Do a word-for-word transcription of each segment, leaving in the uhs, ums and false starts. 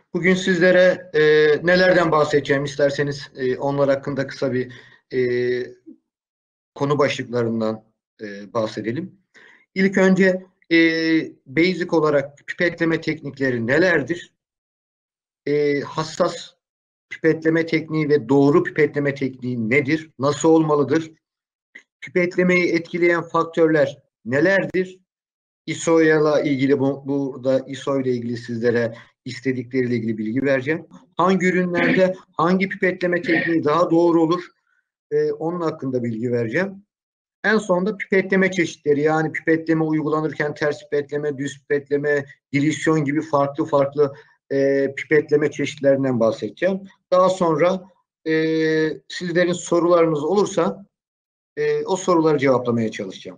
Bugün sizlere e, nelerden bahsedeceğim isterseniz e, onlar hakkında kısa bir e, konu başlıklarından e, bahsedelim. İlk önce e, basic olarak pipetleme teknikleri nelerdir? E, hassas pipetleme tekniği ve doğru pipetleme tekniği nedir? Nasıl olmalıdır? Pipetlemeyi etkileyen faktörler nelerdir? I S O ile ilgili bu, burada I S O ile ilgili sizlere istedikleriyle ilgili bilgi vereceğim. Hangi ürünlerde hangi pipetleme tekniği daha doğru olur? Ee, onun hakkında bilgi vereceğim. En sonunda pipetleme çeşitleri, yani pipetleme uygulanırken ters pipetleme, düz pipetleme, dilisyon gibi farklı farklı e, pipetleme çeşitlerinden bahsedeceğim. Daha sonra e, sizlerin sorularınız olursa e, o soruları cevaplamaya çalışacağım.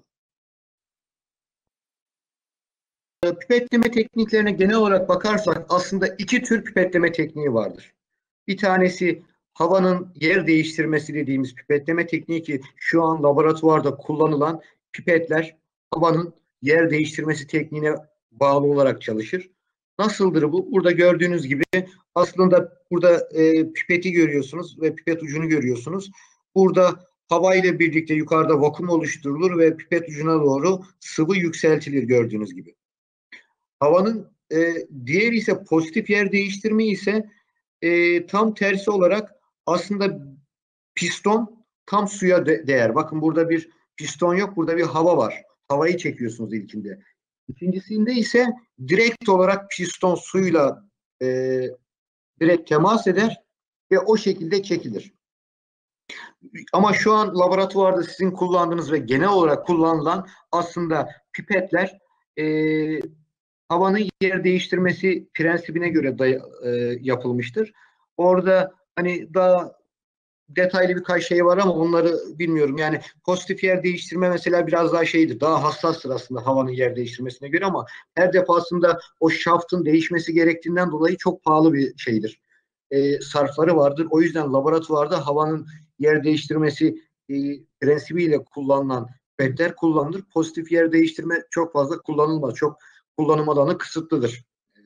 Pipetleme tekniklerine genel olarak bakarsak aslında iki tür pipetleme tekniği vardır. Bir tanesi havanın yer değiştirmesi dediğimiz pipetleme tekniği ki şu an laboratuvarda kullanılan pipetler havanın yer değiştirmesi tekniğine bağlı olarak çalışır. Nasıldır bu? Burada gördüğünüz gibi aslında burada e, pipeti görüyorsunuz ve pipet ucunu görüyorsunuz. Burada hava ile birlikte yukarıda vakum oluşturulur ve pipet ucuna doğru sıvı yükseltilir gördüğünüz gibi. Havanın e, diğer ise pozitif yer değiştirme ise e, tam tersi olarak aslında piston tam suya de değer. Bakın burada bir piston yok, burada bir hava var. Havayı çekiyorsunuz ilkinde. İkincisinde ise direkt olarak piston suyla e, direkt temas eder ve o şekilde çekilir. Ama şu an laboratuvarda sizin kullandığınız ve genel olarak kullanılan aslında pipetler e, havanın yer değiştirmesi prensibine göre day- e, yapılmıştır. Orada hani daha detaylı birkaç şey var ama onları bilmiyorum. Yani pozitif yer değiştirme mesela biraz daha şeydir. Daha hassastır aslında havanın yer değiştirmesine göre ama her defasında o şaftın değişmesi gerektiğinden dolayı çok pahalı bir şeydir. E, sarfları vardır. O yüzden laboratuvarda havanın yer değiştirmesi e, prensibiyle kullanılan petler kullanılır. Pozitif yer değiştirme çok fazla kullanılmaz. Çok kullanım alanı kısıtlıdır.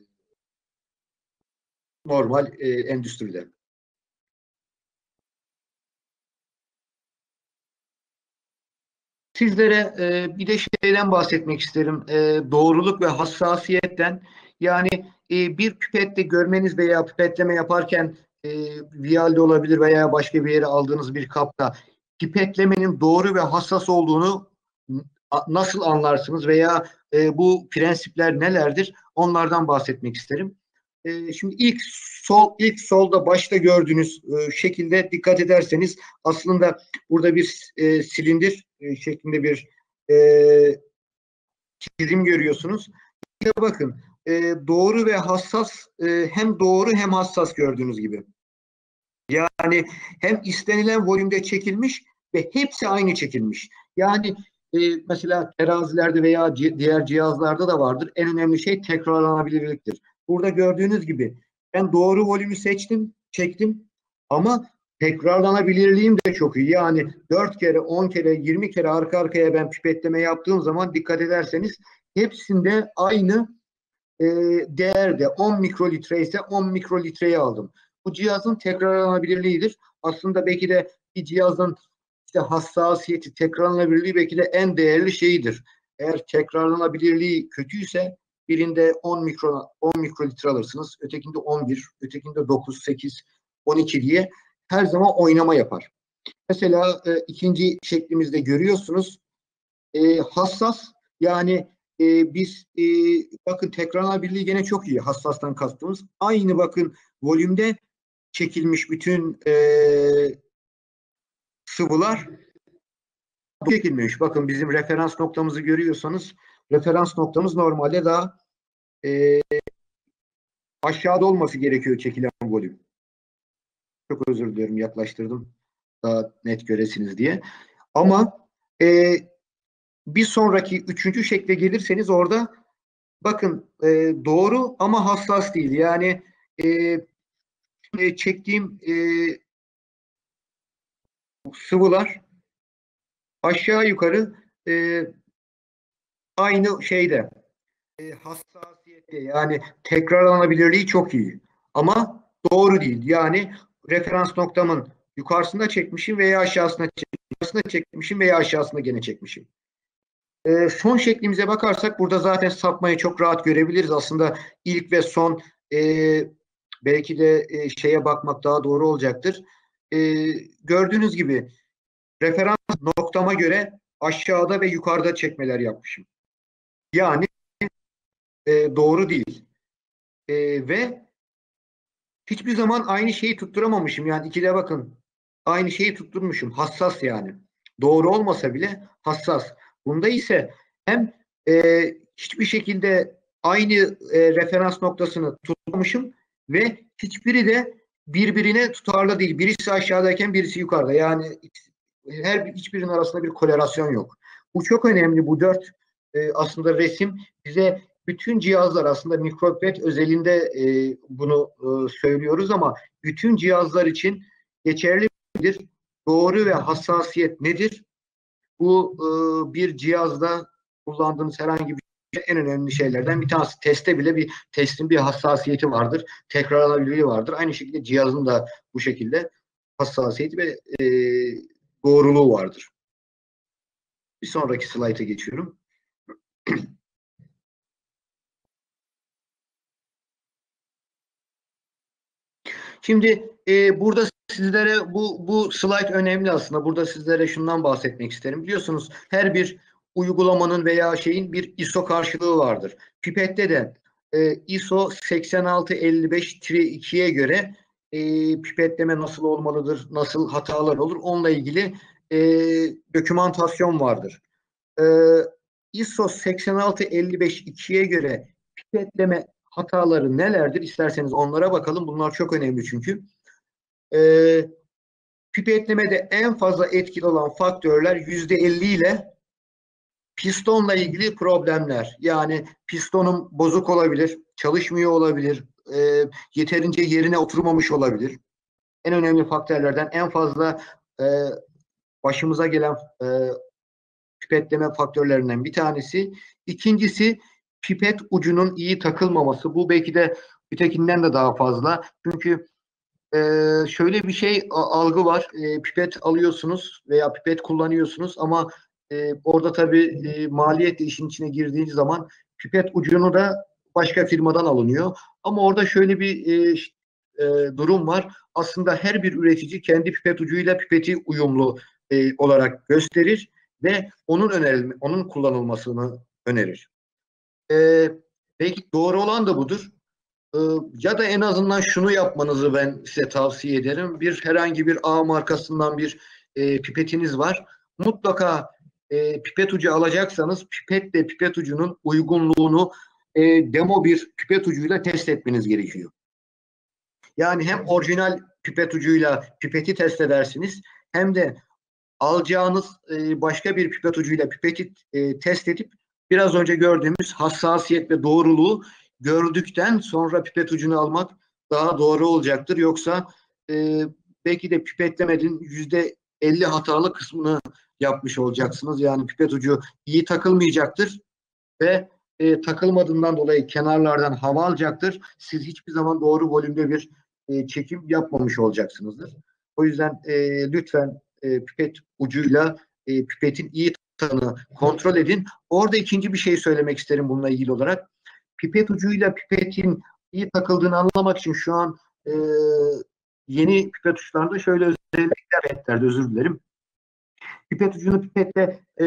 Normal e, endüstride. Sizlere e, bir de şeyden bahsetmek isterim. E, doğruluk ve hassasiyetten. Yani e, bir pipette görmeniz veya pipetleme yaparken e, viyalde olabilir veya başka bir yere aldığınız bir kapta pipetlemenin doğru ve hassas olduğunu nasıl anlarsınız veya e, bu prensipler nelerdir? Onlardan bahsetmek isterim. E, şimdi ilk sol ilk solda başta gördüğünüz e, şekilde dikkat ederseniz aslında burada bir e, silindir e, şeklinde bir e, çizim görüyorsunuz. İşte bakın e, doğru ve hassas e, hem doğru hem hassas gördüğünüz gibi. Yani hem istenilen volümde çekilmiş ve hepsi aynı çekilmiş. Yani e, mesela terazilerde veya diğer cihazlarda da vardır. En önemli şey tekrarlanabilirliktir. Burada gördüğünüz gibi ben doğru volümü seçtim, çektim ama tekrarlanabilirliğim de çok iyi. Yani dört kere, on kere, yirmi kere arka arkaya ben pipetleme yaptığım zaman dikkat ederseniz hepsinde aynı e, değerde on mikrolitre ise on mikrolitreyi aldım. Bu cihazın tekrarlanabilirliğidir. Aslında belki de bir cihazın işte hassasiyeti, tekrarlanabilirliği belki de en değerli şeyidir. Eğer tekrarlanabilirliği kötüyse birinde on mikro on mikrolitre alırsınız. Ötekinde on bir, ötekinde dokuz, sekiz, on iki diye her zaman oynama yapar. Mesela e, ikinci şeklimizde görüyorsunuz. E, hassas yani e, biz e, bakın tekrarlanabilirliği gene çok iyi. Hassastan kastımız. Aynı bakın volümde çekilmiş bütün e, sıvılar çekilmiş. Bakın bizim referans noktamızı görüyorsanız referans noktamız normalde daha e, aşağıda olması gerekiyor çekilen volüm. Çok özür diliyorum, yaklaştırdım daha net göresiniz diye. Ama e, bir sonraki üçüncü şekle gelirseniz orada bakın e, doğru ama hassas değil. Yani e, çektiğim e, sıvılar aşağı yukarı e, aynı şeyde e, hassasiyette, yani tekrarlanabilirliği çok iyi. Ama doğru değil. Yani referans noktamın yukarısında çekmişim veya aşağısına çekmişim, çekmişim veya aşağısına gene çekmişim. E, son şeklimize bakarsak burada zaten sapmayı çok rahat görebiliriz. Aslında ilk ve son e, belki de e, şeye bakmak daha doğru olacaktır. E, gördüğünüz gibi referans noktama göre aşağıda ve yukarıda çekmeler yapmışım. Yani e, doğru değil. E, ve hiçbir zaman aynı şeyi tutturamamışım. Yani ikide bakın aynı şeyi tutturmuşum. Hassas yani. Doğru olmasa bile hassas. Bunda ise hem e, hiçbir şekilde aynı e, referans noktasını tutmamışım ve hiçbiri de birbirine tutarlı değil. Birisi aşağıdayken birisi yukarıda. Yani her hiçbirinin arasında bir korelasyon yok. Bu çok önemli. Bu dört e, aslında resim bize bütün cihazlar aslında mikropipet özelinde e, bunu e, söylüyoruz ama bütün cihazlar için geçerli midir? Doğru ve hassasiyet nedir? Bu e, bir cihazda kullandığınız herhangi bir şey, en önemli şeylerden bir tanesi. Teste bile bir testin bir hassasiyeti vardır. Tekrarlanabilirliği vardır. Aynı şekilde cihazın da bu şekilde hassasiyeti ve e, doğruluğu vardır. Bir sonraki slayta geçiyorum. Şimdi e, burada sizlere bu bu slide önemli aslında. Burada sizlere şundan bahsetmek isterim. Biliyorsunuz her bir uygulamanın veya şeyin bir I S O karşılığı vardır. Pipette de e, I S O seksen altı elli beş ikiye göre e, pipetleme nasıl olmalıdır, nasıl hatalar olur, onunla ilgili e, dokümantasyon vardır. E, I S O seksen altı elli beş ikiye göre pipetleme hataları nelerdir? İsterseniz onlara bakalım. Bunlar çok önemli çünkü. Ee, pipetlemede en fazla etkili olan faktörler yüzde elli ile pistonla ilgili problemler. Yani pistonun bozuk olabilir, çalışmıyor olabilir, e, yeterince yerine oturmamış olabilir. En önemli faktörlerden en fazla e, başımıza gelen e, pipetleme faktörlerinden bir tanesi. İkincisi pipet ucunun iyi takılmaması. Bu belki de ötekinden de daha fazla. Çünkü e, şöyle bir şey algı var. E, pipet alıyorsunuz veya pipet kullanıyorsunuz ama e, orada tabii e, maliyet de işin içine girdiğiniz zaman pipet ucunu da başka firmadan alınıyor. Ama orada şöyle bir e, e, durum var. Aslında her bir üretici kendi pipet ucuyla pipeti uyumlu e, olarak gösterir ve onun önerilme, onun kullanılmasını önerir. E, belki doğru olan da budur. E, ya da en azından şunu yapmanızı ben size tavsiye ederim. Bir herhangi bir A markasından bir e, pipetiniz var. Mutlaka e, pipet ucu alacaksanız pipetle pipet ucunun uygunluğunu e, demo bir pipet ucuyla test etmeniz gerekiyor. Yani hem orijinal pipet ucuyla pipeti test edersiniz hem de alacağınız e, başka bir pipet ucuyla pipeti e, test edip biraz önce gördüğümüz hassasiyet ve doğruluğu gördükten sonra pipet ucunu almak daha doğru olacaktır. Yoksa e, belki de pipetlemedin yüzde elli hatalı kısmını yapmış olacaksınız. Yani pipet ucu iyi takılmayacaktır ve e, takılmadığından dolayı kenarlardan hava alacaktır. Siz hiçbir zaman doğru volümde bir e, çekim yapmamış olacaksınızdır. O yüzden e, lütfen e, pipet ucuyla e, pipetin iyi takıldığını kontrol edin. Orada ikinci bir şey söylemek isterim bununla ilgili olarak. Pipet ucuyla pipetin iyi takıldığını anlamak için şu an e, yeni pipet uçlarında şöyle özellikler eklerde, özür dilerim. Pipet ucunu pipetle e,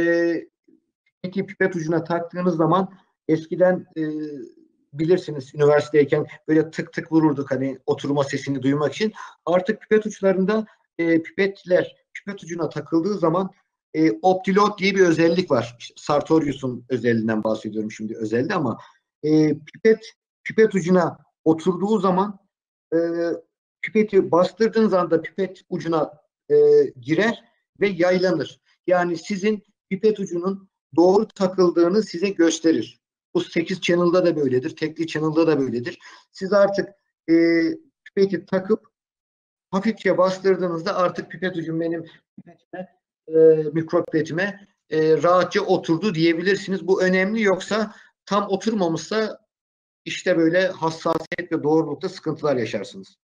pipeti pipet ucuna taktığınız zaman eskiden e, bilirsiniz üniversiteyken böyle tık tık vururduk hani oturma sesini duymak için. Artık pipet uçlarında e, pipetler pipet ucuna takıldığı zaman e, Optilot diye bir özellik var. İşte Sartorius'un özelliğinden bahsediyorum şimdi özelde ama e, pipet pipet ucuna oturduğu zaman e, pipeti bastırdığınız anda pipet ucuna e, girer ve yaylanır. Yani sizin pipet ucunun doğru takıldığını size gösterir. Bu sekiz channel'da da böyledir. Tekli channel'da da böyledir. Siz artık e, pipeti takıp hafifçe bastırdığınızda artık pipet ucum benim pipetime, e, mikropipetime e, rahatça oturdu diyebilirsiniz. Bu önemli, yoksa tam oturmamışsa işte böyle hassasiyet ve doğrulukta sıkıntılar yaşarsınız.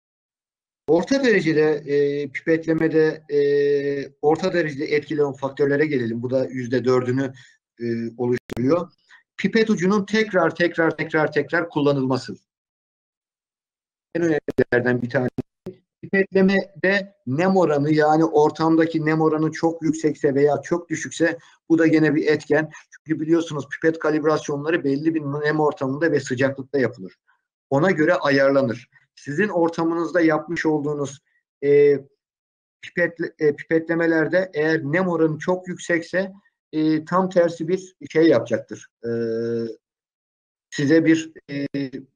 Orta derecede e, pipetlemede e, orta derecede etkili olan faktörlere gelelim. Bu da yüzde dördünü e, oluşturuyor. Pipet ucunun tekrar tekrar tekrar tekrar kullanılması. En önemlilerden bir tanesi. Pipetlemede nem oranı, yani ortamdaki nem oranı çok yüksekse veya çok düşükse bu da gene bir etken. Çünkü biliyorsunuz pipet kalibrasyonları belli bir nem ortamında ve sıcaklıkta yapılır. Ona göre ayarlanır. Sizin ortamınızda yapmış olduğunuz e, pipetle, e, pipetlemelerde eğer nem oranı çok yüksekse e, tam tersi bir şey yapacaktır. E, size bir e,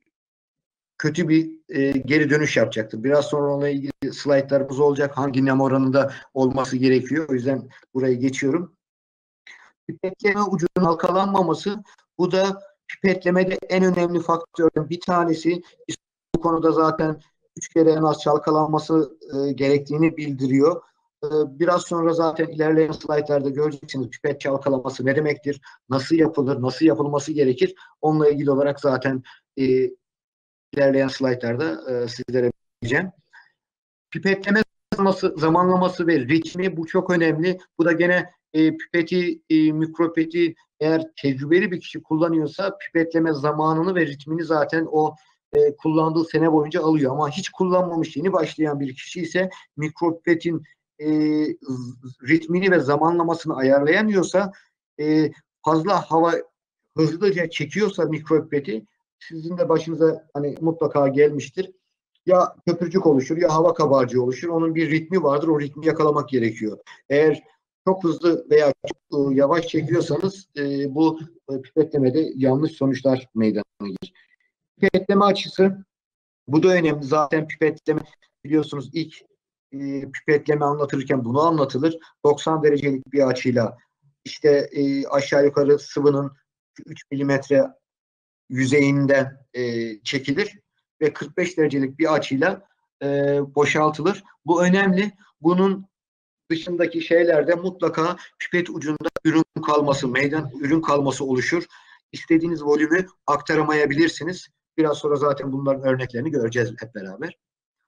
kötü bir e, geri dönüş yapacaktır. Biraz sonra onunla ilgili slaytlarımız olacak. Hangi nem oranında olması gerekiyor. O yüzden burayı geçiyorum. Pipetleme ucunun halkalanmaması, bu da pipetlemede en önemli faktörün bir tanesi. Bu konuda zaten üç kere en az çalkalanması e, gerektiğini bildiriyor. E, biraz sonra zaten ilerleyen slaytlarda göreceksiniz pipet çalkalaması ne demektir, nasıl yapılır, nasıl yapılması gerekir. Onunla ilgili olarak zaten e, ilerleyen slaytlarda e, sizlere vereceğim. Pipetleme zamanlaması, zamanlaması ve ritmi, bu çok önemli. Bu da gene e, pipeti, e, mikropeti eğer tecrübeli bir kişi kullanıyorsa pipetleme zamanını ve ritmini zaten o e, kullandığı sene boyunca alıyor. Ama hiç kullanmamış, yeni başlayan bir kişi ise mikropipetin e, ritmini ve zamanlamasını ayarlayamıyorsa, e, fazla hava hızlıca çekiyorsa mikropipeti, sizin de başınıza hani mutlaka gelmiştir. Ya köpürcük oluşur ya hava kabarcığı oluşur. Onun bir ritmi vardır. O ritmi yakalamak gerekiyor. Eğer çok hızlı veya çok yavaş çekiyorsanız e, bu e, pipetlemede yanlış sonuçlar meydana gelir. Pipetleme açısı, bu da önemli. Zaten pipetleme, biliyorsunuz ilk e, pipetleme anlatırken bunu anlatılır. doksan derecelik bir açıyla işte e, aşağı yukarı sıvının üç milimetre yüzeyinden e, çekilir ve kırk beş derecelik bir açıyla e, boşaltılır. Bu önemli. Bunun dışındaki şeylerde mutlaka pipet ucunda ürün kalması, meydan ürün kalması oluşur. İstediğiniz volümü aktaramayabilirsiniz. Biraz sonra zaten bunların örneklerini göreceğiz hep beraber.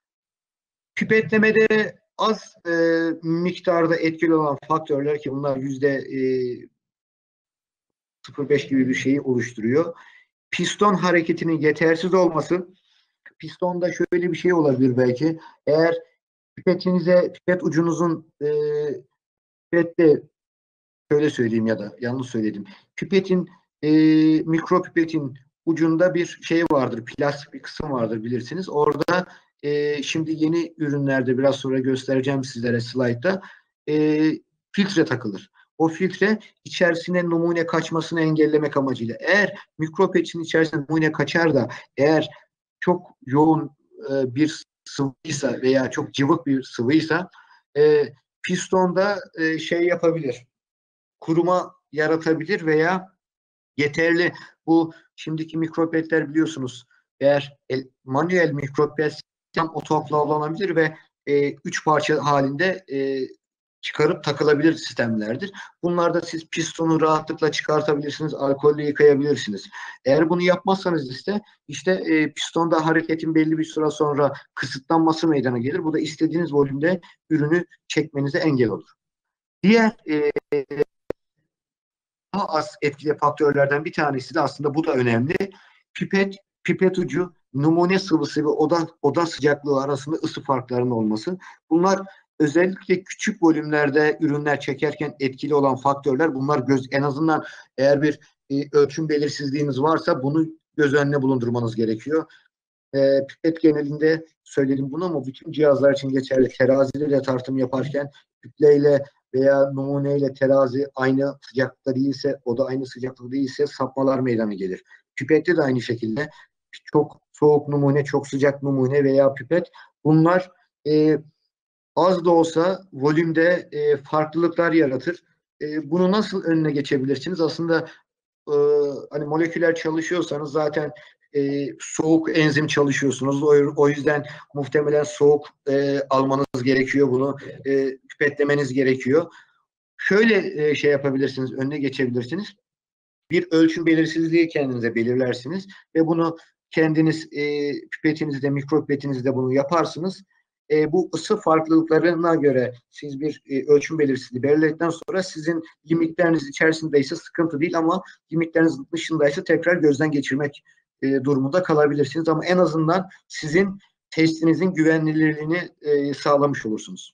Pipetlemede az e, miktarda etkili olan faktörler, ki bunlar yüzde e, sıfır virgül beş gibi bir şeyi oluşturuyor. Piston hareketinin yetersiz olması. Pistonda şöyle bir şey olabilir belki. Eğer pipetinize, pipet ucunuzun e, pipette, şöyle söyleyeyim ya da yanlış söyledim. Pipetin, e, mikropipetin ucunda bir şey vardır. Plastik bir kısım vardır, bilirsiniz. Orada e, şimdi yeni ürünlerde biraz sonra göstereceğim sizlere slaytta, e, filtre takılır. O filtre içerisine numune kaçmasını engellemek amacıyla. Eğer mikropipetin içerisine numune kaçar da eğer çok yoğun e, bir sıvıysa veya çok cıvık bir sıvıysa e, pistonda e, şey yapabilir, kuruma yaratabilir veya yeterli, bu şimdiki mikropetler biliyorsunuz, eğer el, manuel mikropet tam otoklavlanabilir ve e, üç parça halinde e, çıkarıp takılabilir sistemlerdir. Bunlarda siz pistonu rahatlıkla çıkartabilirsiniz, alkolle yıkayabilirsiniz. Eğer bunu yapmazsanız işte işte e, pistonda hareketin belli bir süre sonra kısıtlanması meydana gelir. Bu da istediğiniz volümde ürünü çekmenize engel olur. Diğer e, daha az etkili faktörlerden bir tanesi de, aslında bu da önemli. Pipet, pipet ucu, numune sıvısı ve oda, oda sıcaklığı arasında ısı farklarının olması. Bunlar özellikle küçük volümlerde ürünler çekerken etkili olan faktörler. Bunlar göz, en azından eğer bir e, ölçüm belirsizliğiniz varsa bunu göz önüne bulundurmanız gerekiyor. E, pipet genelinde söyledim bunu ama bütün cihazlar için geçerli. Teraziyle tartım yaparken kütleyle veya numuneyle terazi aynı sıcaklıkta değilse, o da aynı sıcaklıkta değilse sapmalar meydana gelir. Pipette de aynı şekilde çok soğuk numune, çok sıcak numune veya pipet, bunlar e, az da olsa volümde e, farklılıklar yaratır. E, bunu nasıl önüne geçebilirsiniz? Aslında e, hani moleküler çalışıyorsanız zaten e, soğuk enzim çalışıyorsunuz. O, o yüzden muhtemelen soğuk e, almanız gerekiyor bunu. E, pipetlemeniz gerekiyor. Şöyle e, şey yapabilirsiniz, önüne geçebilirsiniz. bir ölçüm belirsizliği kendinize belirlersiniz ve bunu kendiniz e, pipetinizde, mikropipetinizde bunu yaparsınız. E, bu ısı farklılıklarına göre siz bir e, ölçüm belirsizliği belirledikten sonra sizin limitleriniz içerisindeyse sıkıntı değil ama limitleriniz dışındaysa tekrar gözden geçirmek e, durumunda kalabilirsiniz. Ama en azından sizin testinizin güvenilirliğini e, sağlamış olursunuz.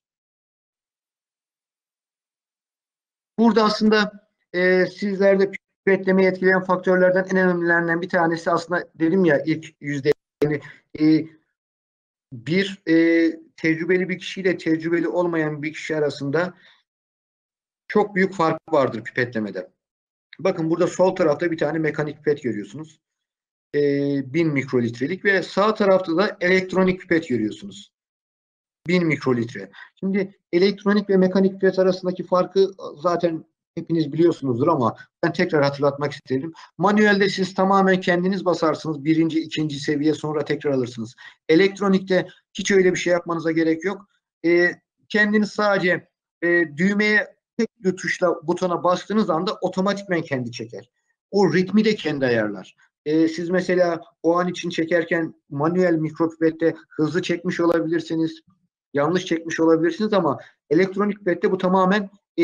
Burada aslında e, sizlerde pipetlemeyi etkileyen faktörlerden en önemlilerinden bir tanesi aslında dedim ya ilk yüzde yani, e, bir e, tecrübeli bir kişiyle tecrübeli olmayan bir kişi arasında çok büyük fark vardır pipetlemede. Bakın burada sol tarafta bir tane mekanik pipet görüyorsunuz. E, bin mikrolitrelik ve sağ tarafta da elektronik pipet görüyorsunuz. bin mikrolitre. Şimdi elektronik ve mekanik pipet arasındaki farkı zaten hepiniz biliyorsunuzdur ama ben tekrar hatırlatmak isterim. Manuelde siz tamamen kendiniz basarsınız. Birinci, ikinci seviye sonra tekrar alırsınız. Elektronikte hiç öyle bir şey yapmanıza gerek yok. E, kendiniz sadece e, düğmeye tek bir tuşla butona bastığınız anda otomatikmen kendi çeker. O ritmi de kendi ayarlar. E, siz mesela o an için çekerken manuel mikropipette hızlı çekmiş olabilirsiniz. Yanlış çekmiş olabilirsiniz ama elektronik pipette bu tamamen e,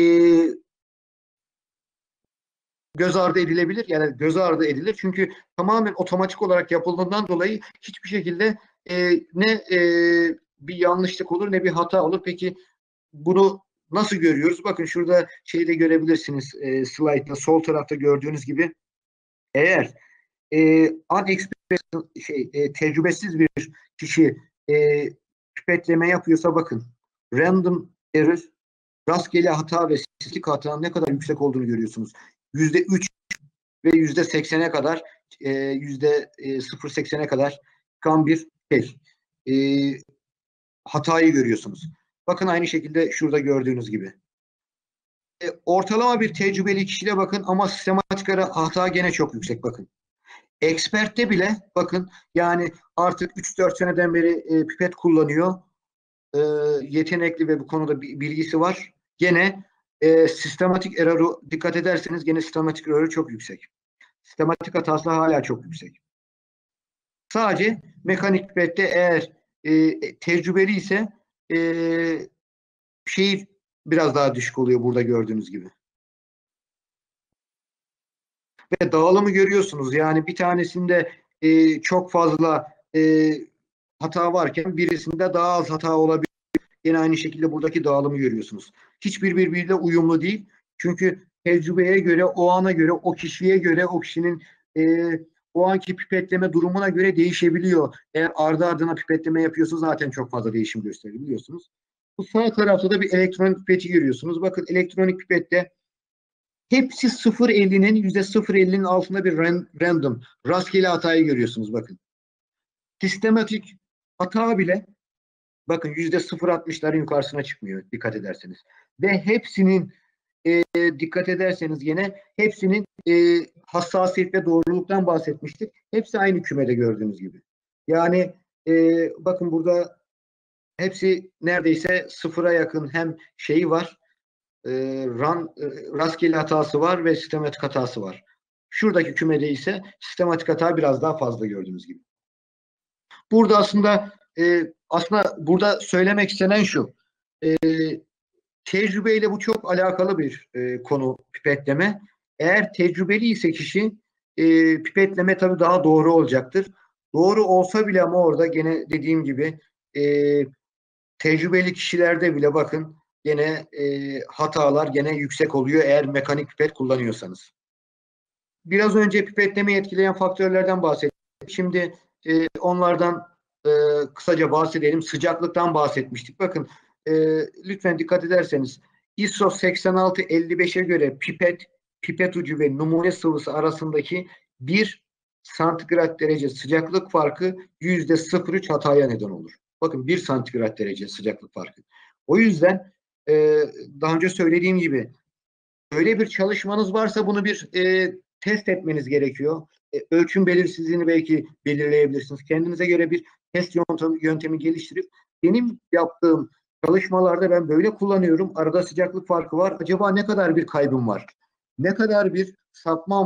göz ardı edilebilir. Yani göz ardı edilir. Çünkü tamamen otomatik olarak yapıldığından dolayı hiçbir şekilde e, ne e, bir yanlışlık olur ne bir hata olur. Peki bunu nasıl görüyoruz? Bakın şurada şeyi de görebilirsiniz e, slaytta sol tarafta gördüğünüz gibi eğer e, unexperienced şey e, tecrübesiz bir kişi e, pipetleme yapıyorsa bakın random error rastgele hata ve statistik hatanın ne kadar yüksek olduğunu görüyorsunuz. yüzde üç ve yüzde seksene kadar e, yüzde sıfır virgül seksene kadar çıkan bir şey. E, hatayı görüyorsunuz. Bakın aynı şekilde şurada gördüğünüz gibi. E, ortalama bir tecrübeli kişiyle bakın ama sistematik hata gene çok yüksek bakın. Expert'te bile bakın yani artık üç dört seneden beri e, pipet kullanıyor. E, yetenekli ve bu konuda bilgisi var. Gene e, sistematik error'u dikkat ederseniz gene sistematik error'u çok yüksek. Sistematik hatası hala çok yüksek. Sadece mekanik pipette eğer e, tecrübeli ise e, şey biraz daha düşük oluyor burada gördüğünüz gibi. Ve dağılımı görüyorsunuz. Yani bir tanesinde e, çok fazla e, hata varken birisinde daha az hata olabilir. Yine aynı şekilde buradaki dağılımı görüyorsunuz. Hiçbir birbiriyle uyumlu değil. Çünkü tecrübeye göre, o ana göre, o kişiye göre, o kişinin e, o anki pipetleme durumuna göre değişebiliyor. Eğer ardı ardına pipetleme yapıyorsa zaten çok fazla değişim gösterir biliyorsunuz. Bu sağ tarafta da bir elektronik pipeti görüyorsunuz. Bakın elektronik pipette hepsi sıfır virgül ellinin yüzde sıfır virgül ellinin altında bir random, rastgele hatayı görüyorsunuz bakın. Sistematik hata bile bakın yüzde sıfır virgül altmışların yukarısına çıkmıyor dikkat ederseniz. Ve hepsinin e, dikkat ederseniz yine hepsinin e, hassasiyet ve doğruluktan bahsetmiştik. Hepsi aynı kümede gördüğünüz gibi. Yani e, bakın burada hepsi neredeyse sıfıra yakın hem şeyi var e, run, e, rastgele hatası var ve sistematik hatası var. Şuradaki kümede ise sistematik hata biraz daha fazla gördüğünüz gibi. Burada aslında e, aslında burada söylemek istenen şu. E, tecrübeyle bu çok alakalı bir e, konu pipetleme. Eğer tecrübeli ise kişi e, pipetleme tabii daha doğru olacaktır. Doğru olsa bile ama orada gene dediğim gibi e, tecrübeli kişilerde bile bakın gene e, hatalar gene yüksek oluyor eğer mekanik pipet kullanıyorsanız. Biraz önce pipetlemeyi etkileyen faktörlerden bahsettik. Şimdi e, onlardan e, kısaca bahsedelim. Sıcaklıktan bahsetmiştik. Bakın e, lütfen dikkat ederseniz I S O seksen altı elli beşe göre pipet, pipet ucu ve numune sıvısı arasındaki bir santigrat derece sıcaklık farkı yüzde sıfır virgül üç hataya neden olur. Bakın bir santigrat derece sıcaklık farkı. O yüzden e, daha önce söylediğim gibi öyle bir çalışmanız varsa bunu bir e, test etmeniz gerekiyor. E, ölçüm belirsizliğini belki belirleyebilirsiniz. Kendinize göre bir test yöntemi, yöntemi geliştirip benim yaptığım çalışmalarda ben böyle kullanıyorum. Arada sıcaklık farkı var. Acaba ne kadar bir kaybım var? Ne kadar bir sapmam var?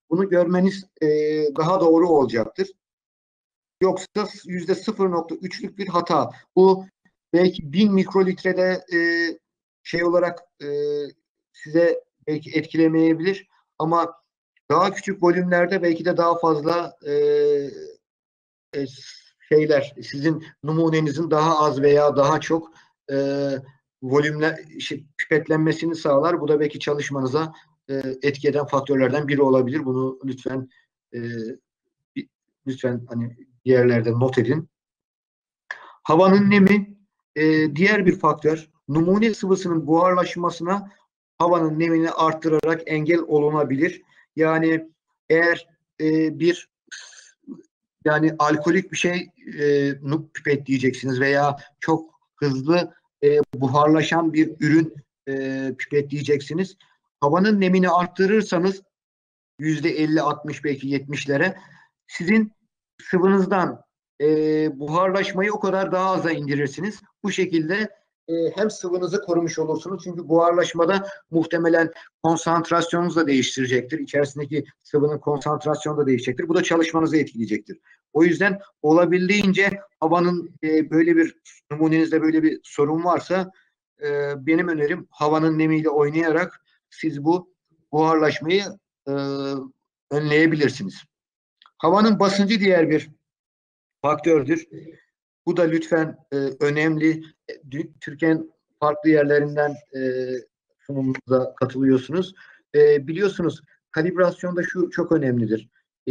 Bunu görmeniz e, daha doğru olacaktır. Yoksa yüzde sıfır nokta üçlük bir hata. Bu belki bin mikrolitrede e, şey olarak e, size belki etkilemeyebilir ama daha küçük volümlerde belki de daha fazla e, e, şeyler sizin numunenizin daha az veya daha çok e, volümle şey, pipetlenmesini sağlar. Bu da belki çalışmanıza e, etki eden faktörlerden biri olabilir. Bunu lütfen e, lütfen hani bir yerlerde not edin. Havanın nemi e, diğer bir faktör. Numune sıvısının buharlaşmasına havanın nemini arttırarak engel olunabilir. Yani eğer e, bir yani alkolik bir şey e, pipet diyeceksiniz veya çok hızlı e, buharlaşan bir ürün e, pipet diyeceksiniz. Havanın nemini arttırırsanız yüzde elli altmış belki yetmişlere sizin sıvınızdan e, buharlaşmayı o kadar daha aza indirirsiniz. Bu şekilde e, hem sıvınızı korumuş olursunuz. Çünkü buharlaşmada muhtemelen konsantrasyonunuz da değiştirecektir. İçerisindeki sıvının konsantrasyonu da değişecektir. Bu da çalışmanızı etkileyecektir. O yüzden olabildiğince havanın e, böyle bir numunenizde böyle bir sorun varsa e, benim önerim havanın nemiyle oynayarak siz bu buharlaşmayı e, önleyebilirsiniz. Havanın basıncı diğer bir faktördür. Bu da lütfen e, önemli. Türkiye'nin farklı yerlerinden e, sunumumuza katılıyorsunuz. E, biliyorsunuz kalibrasyonda şu çok önemlidir. E,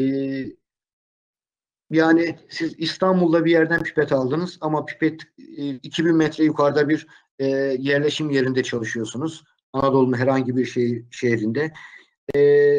yani siz İstanbul'da bir yerden pipet aldınız ama pipet e, iki bin metre yukarıda bir e, yerleşim yerinde çalışıyorsunuz. Anadolu'nun herhangi bir şey, şehrinde. E,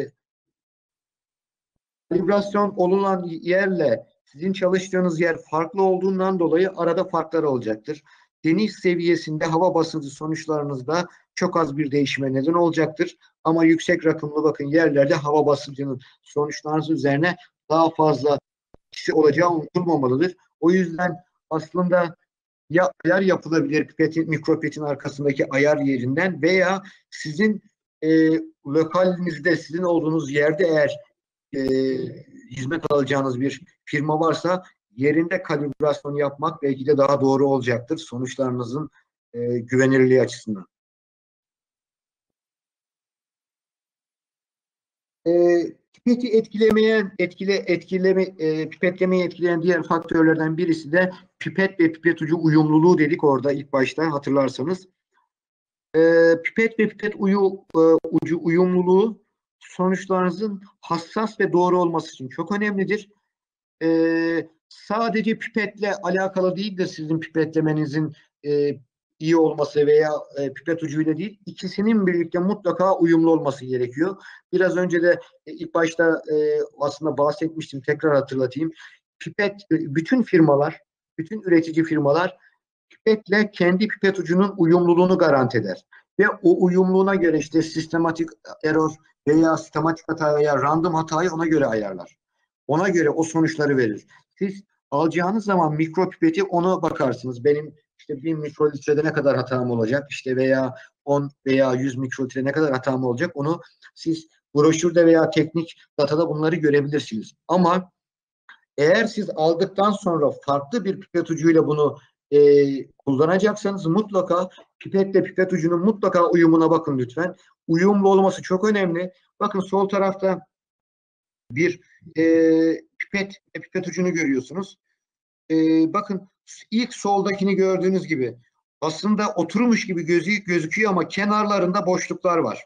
Kalibrasyon olunan yerle sizin çalıştığınız yer farklı olduğundan dolayı arada farklar olacaktır. Deniz seviyesinde hava basıncı sonuçlarınızda çok az bir değişime neden olacaktır. Ama yüksek rakımlı bakın yerlerde hava basıncının sonuçlarınız üzerine daha fazla etkisi olacağı unutulmamalıdır. O yüzden aslında ya ayar yapılabilir pipetin, mikropipetin arkasındaki ayar yerinden veya sizin e, lokalinizde, sizin olduğunuz yerde eğer e, hizmet alacağınız bir firma varsa yerinde kalibrasyon yapmak belki de daha doğru olacaktır sonuçlarınızın e, güvenilirliği açısından. E, pipeti etkilemeyen, etkile, etkileme, e, pipetlemeyi etkileyen diğer faktörlerden birisi de pipet ve pipet ucu uyumluluğu dedik orada ilk başta hatırlarsanız. E, pipet ve pipet uyu, e, ucu uyumluluğu sonuçlarınızın hassas ve doğru olması için çok önemlidir. e, sadece pipetle alakalı değil de sizin pipetlemenizin e, iyi olması veya e, pipet ucuyla değil, ikisinin birlikte mutlaka uyumlu olması gerekiyor. Biraz önce de e, ilk başta e, aslında bahsetmiştim, tekrar hatırlatayım. Pipet, bütün firmalar, bütün üretici firmalar pipetle kendi pipet ucunun uyumluluğunu garanti eder. Ve o uyumluluğuna göre işte sistematik error veya sistematik hata veya random hatayı ona göre ayarlar. Ona göre o sonuçları verir. Siz alacağınız zaman mikropipeti ona bakarsınız. Benim işte bin mikrolitrede ne kadar hatam olacak işte veya on veya yüz mikrolitre ne kadar hatam olacak onu siz broşürde veya teknik datada bunları görebilirsiniz. Ama eğer siz aldıktan sonra farklı bir pipet ucuyla bunu e, kullanacaksanız mutlaka pipetle pipet ucunun mutlaka uyumuna bakın lütfen. Uyumlu olması çok önemli. Bakın sol tarafta bir e, pipet pipet ucunu görüyorsunuz. E, bakın ilk soldakini gördüğünüz gibi aslında oturmuş gibi gözü, gözüküyor ama kenarlarında boşluklar var.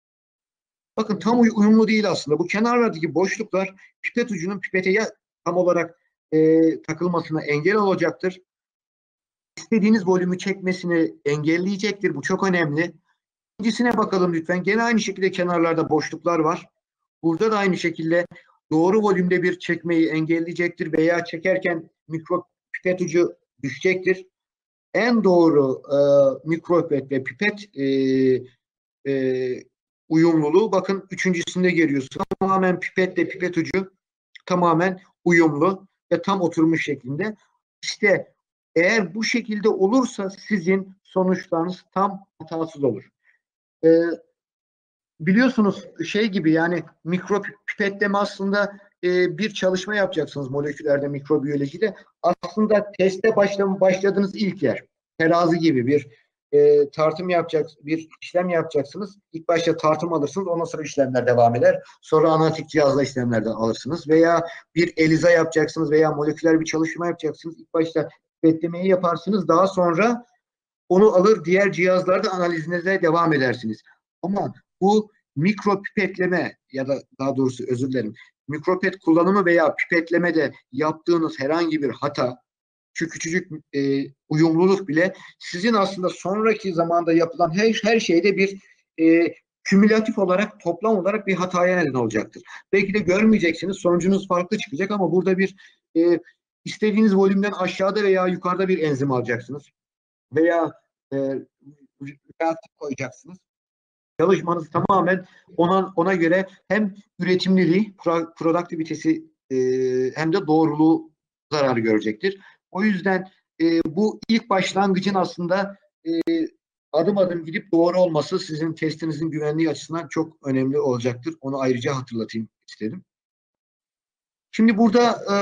Bakın tam uyumlu değil aslında. Bu kenarlardaki boşluklar pipet ucunun pipete ya tam olarak e, takılmasına engel olacaktır. İstediğiniz volümü çekmesini engelleyecektir. Bu çok önemli. İkincisine bakalım lütfen. Gene aynı şekilde kenarlarda boşluklar var. Burada da aynı şekilde doğru volümde bir çekmeyi engelleyecektir veya çekerken mikro pipet ucu düşecektir. En doğru e, mikropipet ve pipet e, e, uyumluluğu bakın üçüncüsünde görüyorsunuz. Tamamen pipetle pipet ucu tamamen uyumlu ve tam oturmuş şeklinde. İşte eğer bu şekilde olursa sizin sonuçlarınız tam hatasız olur. Ee, biliyorsunuz şey gibi yani mikro pipetleme aslında e, bir çalışma yapacaksınız moleküllerde, mikrobiyolojide. Aslında teste başlam başladığınız ilk yer. Terazi gibi bir e, tartım yapacak, bir işlem yapacaksınız. İlk başta tartım alırsınız, ondan sonra işlemler devam eder. Sonra analitik cihazla işlemlerden alırsınız. Veya bir ELISA yapacaksınız veya moleküler bir çalışma yapacaksınız. İlk başta pipetlemeyi yaparsınız. Daha sonra onu alır diğer cihazlarda analizinize devam edersiniz. Ama bu mikropipetleme ya da daha doğrusu özür dilerim, mikropet kullanımı veya pipetlemede yaptığınız herhangi bir hata, şu küçücük e, uyumluluk bile sizin aslında sonraki zamanda yapılan her, her şeyde bir e, kümülatif olarak, toplam olarak bir hataya neden olacaktır. Belki de görmeyeceksiniz, sonucunuz farklı çıkacak ama burada bir e, istediğiniz volümden aşağıda veya yukarıda bir enzim alacaksınız. Veya e, reaktif koyacaksınız. Çalışmanız tamamen ona, ona göre hem üretimliliği, produktivitesi e, hem de doğruluğu zarar görecektir. O yüzden e, bu ilk başlangıcın aslında e, adım adım gidip doğru olması sizin testinizin güvenliği açısından çok önemli olacaktır. Onu ayrıca hatırlatayım istedim. Şimdi burada e,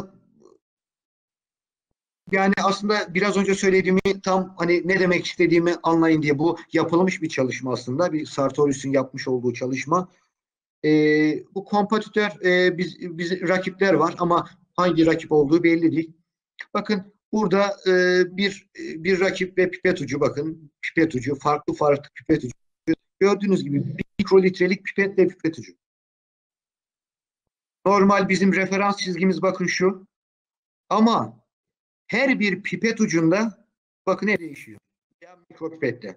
yani aslında biraz önce söylediğimi tam hani ne demek istediğimi anlayın diye bu yapılmış bir çalışma aslında. Bir Sartorius'un yapmış olduğu çalışma. Ee, bu kompetitör e, biz, biz rakipler var ama hangi rakip olduğu belli değil. Bakın burada e, bir bir rakip ve pipet ucu, bakın pipet ucu, farklı farklı pipet ucu. Gördüğünüz gibi bir mikrolitrelik pipet ve pipet ucu. Normal bizim referans çizgimiz bakın şu. Ama her bir pipet ucunda bakın ne değişiyor. Ya mikropipette.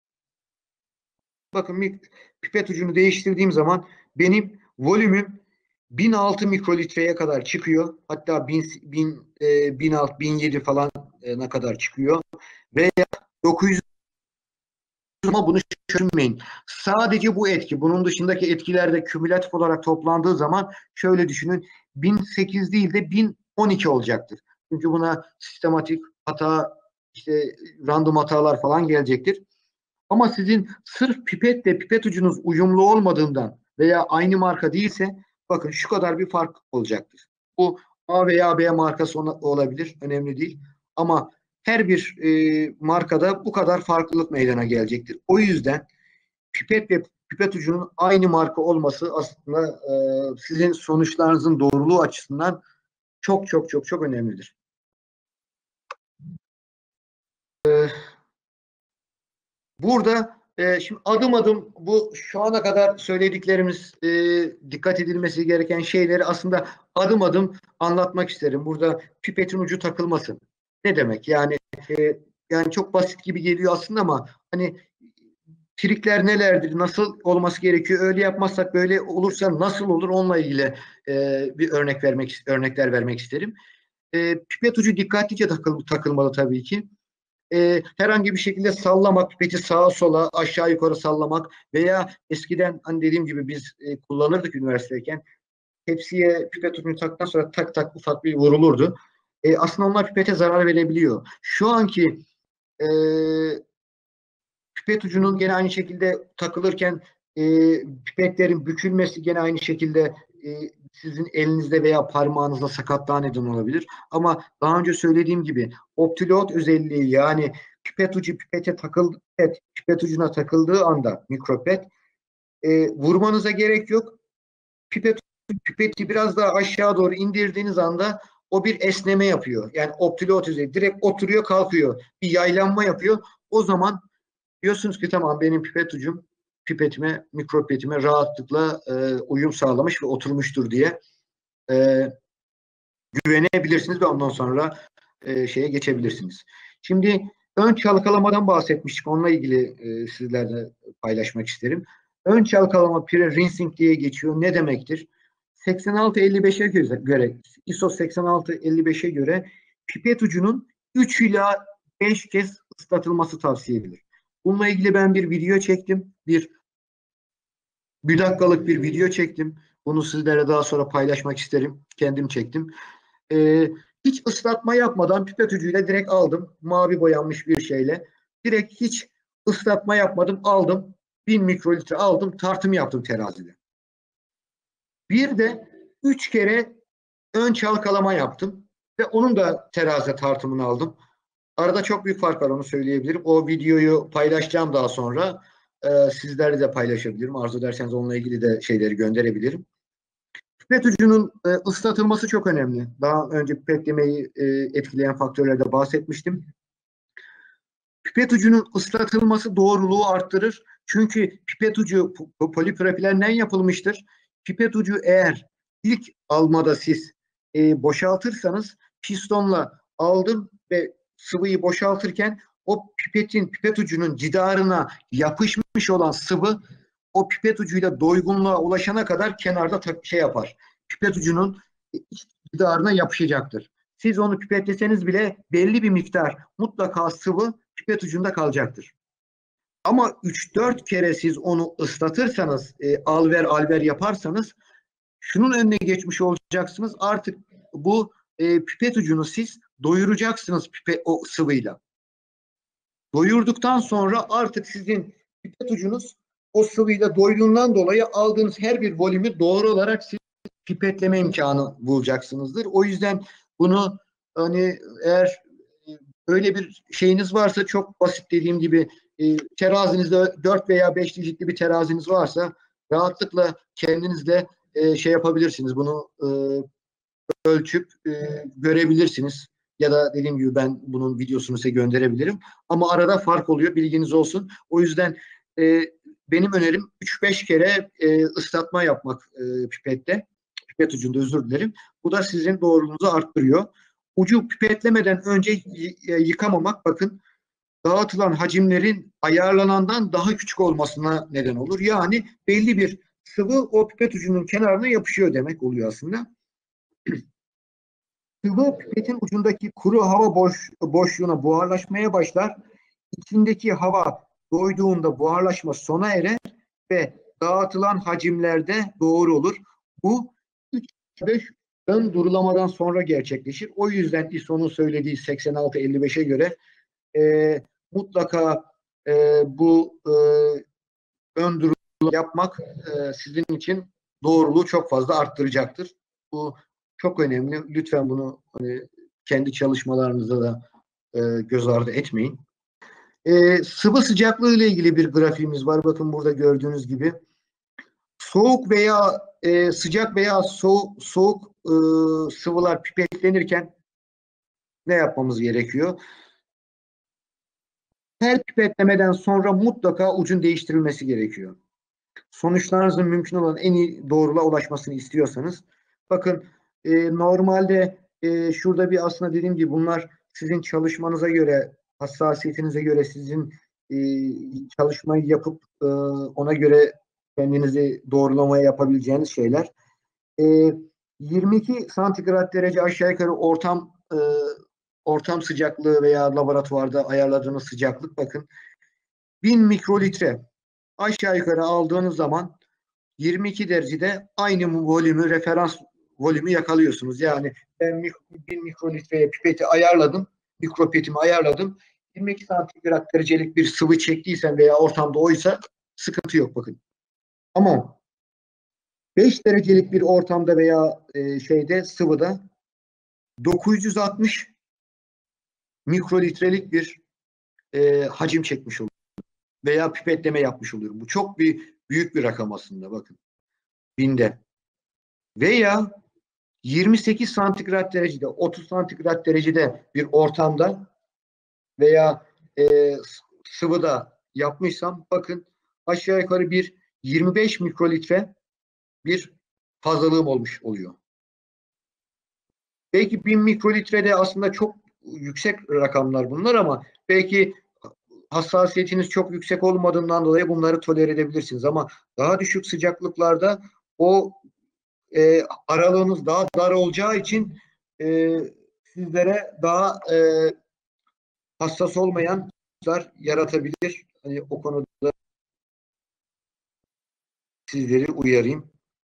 Bakın pipet ucunu değiştirdiğim zaman benim volümüm bin altı mikrolitreye kadar çıkıyor. Hatta bin, bin, e, bin altı, bin yedi falan e, ne kadar çıkıyor. Veya dokuz yüz, ama bunu düşünmeyin. Sadece bu etki. Bunun dışındaki etkiler de kümülatif olarak toplandığı zaman şöyle düşünün. bin sekiz değil de bin on iki olacaktır. Çünkü buna sistematik hata, işte random hatalar falan gelecektir. Ama sizin sırf pipetle pipet ucunuz uyumlu olmadığından veya aynı marka değilse bakın şu kadar bir fark olacaktır. Bu A veya B markası olabilir. Önemli değil. Ama her bir e, markada bu kadar farklılık meydana gelecektir. O yüzden pipet ve pipet ucunun aynı marka olması aslında e, sizin sonuçlarınızın doğruluğu açısından çok çok çok çok önemlidir. E, burada e, şimdi adım adım bu şu ana kadar söylediklerimiz, e, dikkat edilmesi gereken şeyleri aslında adım adım anlatmak isterim. Burada pipetin ucu takılmasın. Ne demek? Yani e, yani çok basit gibi geliyor aslında ama hani trikler nelerdir? Nasıl olması gerekiyor? Öyle yapmazsak böyle olursa nasıl olur? Onunla ilgili e, bir örnek vermek örnekler vermek isterim. E, pipet ucu dikkatlice takıl, takılmalı tabii ki. E, herhangi bir şekilde sallamak, pipeti sağa sola, aşağı yukarı sallamak veya eskiden hani dediğim gibi biz e, kullanırdık üniversitedeyken, tepsiye pipet ucunu taktıktan sonra tak tak ufak bir vurulurdu. E, aslında onlar pipete zarar verebiliyor. Şu anki e, pipet ucunun gene aynı şekilde takılırken e, pipetlerin bükülmesi gene aynı şekilde e, sizin elinizde veya parmağınızda sakatlığa neden olabilir. Ama daha önce söylediğim gibi optilot özelliği, yani pipet ucu pipete takıldı, pipet, pipet ucuna takıldığı anda mikropet e, vurmanıza gerek yok. Pipet pipeti biraz daha aşağı doğru indirdiğiniz anda o bir esneme yapıyor. Yani optilot özelliği direkt oturuyor, kalkıyor. Bir yaylanma yapıyor. O zaman diyorsunuz ki tamam, benim pipet ucum pipetime, mikropipetime rahatlıkla e, uyum sağlamış ve oturmuştur diye e, güvenebilirsiniz ve ondan sonra e, şeye geçebilirsiniz. Şimdi ön çalkalamadan bahsetmiştik. Onunla ilgili e, sizlerle paylaşmak isterim. Ön çalkalama pre-rinsing diye geçiyor. Ne demektir? seksen altı elli beşe göre, I S O seksen altı elli beşe göre pipet ucunun üç ila beş kez ıslatılması tavsiye edilir. Bununla ilgili ben bir video çektim. Bir bir dakikalık bir video çektim. Bunu sizlere daha sonra paylaşmak isterim. Kendim çektim. Ee, hiç ıslatma yapmadan pipet ucuyla direkt aldım. Mavi boyanmış bir şeyle. Direkt hiç ıslatma yapmadım. Aldım. bin mikrolitre aldım. Tartım yaptım terazide. Bir de üç kere ön çalkalama yaptım ve onun da terazi tartımını aldım. Arada çok büyük fark var, onu söyleyebilirim. O videoyu paylaşacağım daha sonra. Ee, sizlerle de paylaşabilirim. Arzu ederseniz onunla ilgili de şeyleri gönderebilirim. Pipet ucunun e, ıslatılması çok önemli. Daha önce pipetlemeyi e, etkileyen faktörlerde bahsetmiştim. Pipet ucunun ıslatılması doğruluğu arttırır. Çünkü pipet ucu polipropilenden yapılmıştır. Pipet ucu eğer ilk almada siz e, boşaltırsanız, pistonla aldım ve sıvıyı boşaltırken o pipetin, pipet ucunun cidarına yapışmış olan sıvı o pipet ucuyla doygunluğa ulaşana kadar kenarda şey yapar. Pipet ucunun cidarına yapışacaktır. Siz onu pipetleseniz bile belli bir miktar mutlaka sıvı pipet ucunda kalacaktır. Ama üç dört kere siz onu ıslatırsanız, e, alver alver yaparsanız şunun önüne geçmiş olacaksınız. Artık bu e, pipet ucunu siz doyuracaksınız pipet, o sıvıyla. Doyurduktan sonra artık sizin pipet ucunuz o sıvıyla doyduğundan dolayı aldığınız her bir volümü doğru olarak siz pipetleme imkanı bulacaksınızdır. O yüzden bunu hani eğer öyle bir şeyiniz varsa, çok basit dediğim gibi e, terazinizde dört veya beş digitli bir teraziniz varsa rahatlıkla kendinizle e, şey yapabilirsiniz. Bunu e, ölçüp e, görebilirsiniz. Ya da dediğim gibi ben bunun videosunu size gönderebilirim. Ama arada fark oluyor, bilginiz olsun. O yüzden e, benim önerim üç beş kere e, ıslatma yapmak e, pipette. Pipet ucunda, özür dilerim. Bu da sizin doğruluğunuzu arttırıyor. Ucu pipetlemeden önce yıkamamak, bakın, dağıtılan hacimlerin ayarlanandan daha küçük olmasına neden olur. Yani belli bir sıvı o pipet ucunun kenarına yapışıyor demek oluyor aslında. Sıvı pipetin ucundaki kuru hava boş, boşluğuna buharlaşmaya başlar. İçindeki hava doyduğunda buharlaşma sona erer ve dağıtılan hacimlerde doğru olur. Bu üç beş ön durulamadan sonra gerçekleşir. O yüzden I S O'nun söylediği seksen altı elli beşe göre e, mutlaka e, bu e, ön durulama yapmak e, sizin için doğruluğu çok fazla arttıracaktır. Bu çok önemli. Lütfen bunu hani, kendi çalışmalarınızda da e, göz ardı etmeyin. E, sıvı sıcaklığı ile ilgili bir grafiğimiz var. Bakın burada gördüğünüz gibi. Soğuk veya e, sıcak veya soğuk, soğuk e, sıvılar pipetlenirken ne yapmamız gerekiyor? Her pipetlemeden sonra mutlaka ucun değiştirilmesi gerekiyor. Sonuçlarınızın mümkün olan en iyi doğruluğa ulaşmasını istiyorsanız. Bakın e, normalde e, şurada bir aslında dediğim gibi bunlar sizin çalışmanıza göre, hassasiyetinize göre sizin e, çalışmayı yapıp e, ona göre kendinizi doğrulamaya yapabileceğiniz şeyler. E, yirmi iki santigrat derece aşağı yukarı ortam e, ortam sıcaklığı veya laboratuvarda ayarladığınız sıcaklık, bakın bin mikrolitre aşağı yukarı aldığınız zaman yirmi iki derecede aynı volümü, referans volümü yakalıyorsunuz. Yani ben bir mikrolitreye pipeti ayarladım, mikropipetimi ayarladım. yirmi iki santigrat derecelik bir sıvı çektiysem veya ortamda oysa sıkıntı yok, bakın. Ama beş derecelik bir ortamda veya e, şeyde, sıvıda dokuz yüz altmış mikrolitrelik bir e, hacim çekmiş oluyorum. Veya pipetleme yapmış oluyorum. Bu çok bir büyük bir rakam aslında, bakın. Binde. Veya yirmi sekiz santigrat derecede, otuz santigrat derecede bir ortamda veya e, sıvıda yapmışsam, bakın aşağı yukarı bir yirmi beş mikrolitre bir fazlalığım olmuş oluyor. Belki bin mikrolitrede aslında çok yüksek rakamlar bunlar ama belki hassasiyetiniz çok yüksek olmadığından dolayı bunları tolere edebilirsiniz. Ama daha düşük sıcaklıklarda o e, aralığınız daha dar olacağı için e, sizlere daha e, hassas olmayan yaratabilir. Hani o konuda sizleri uyarayım.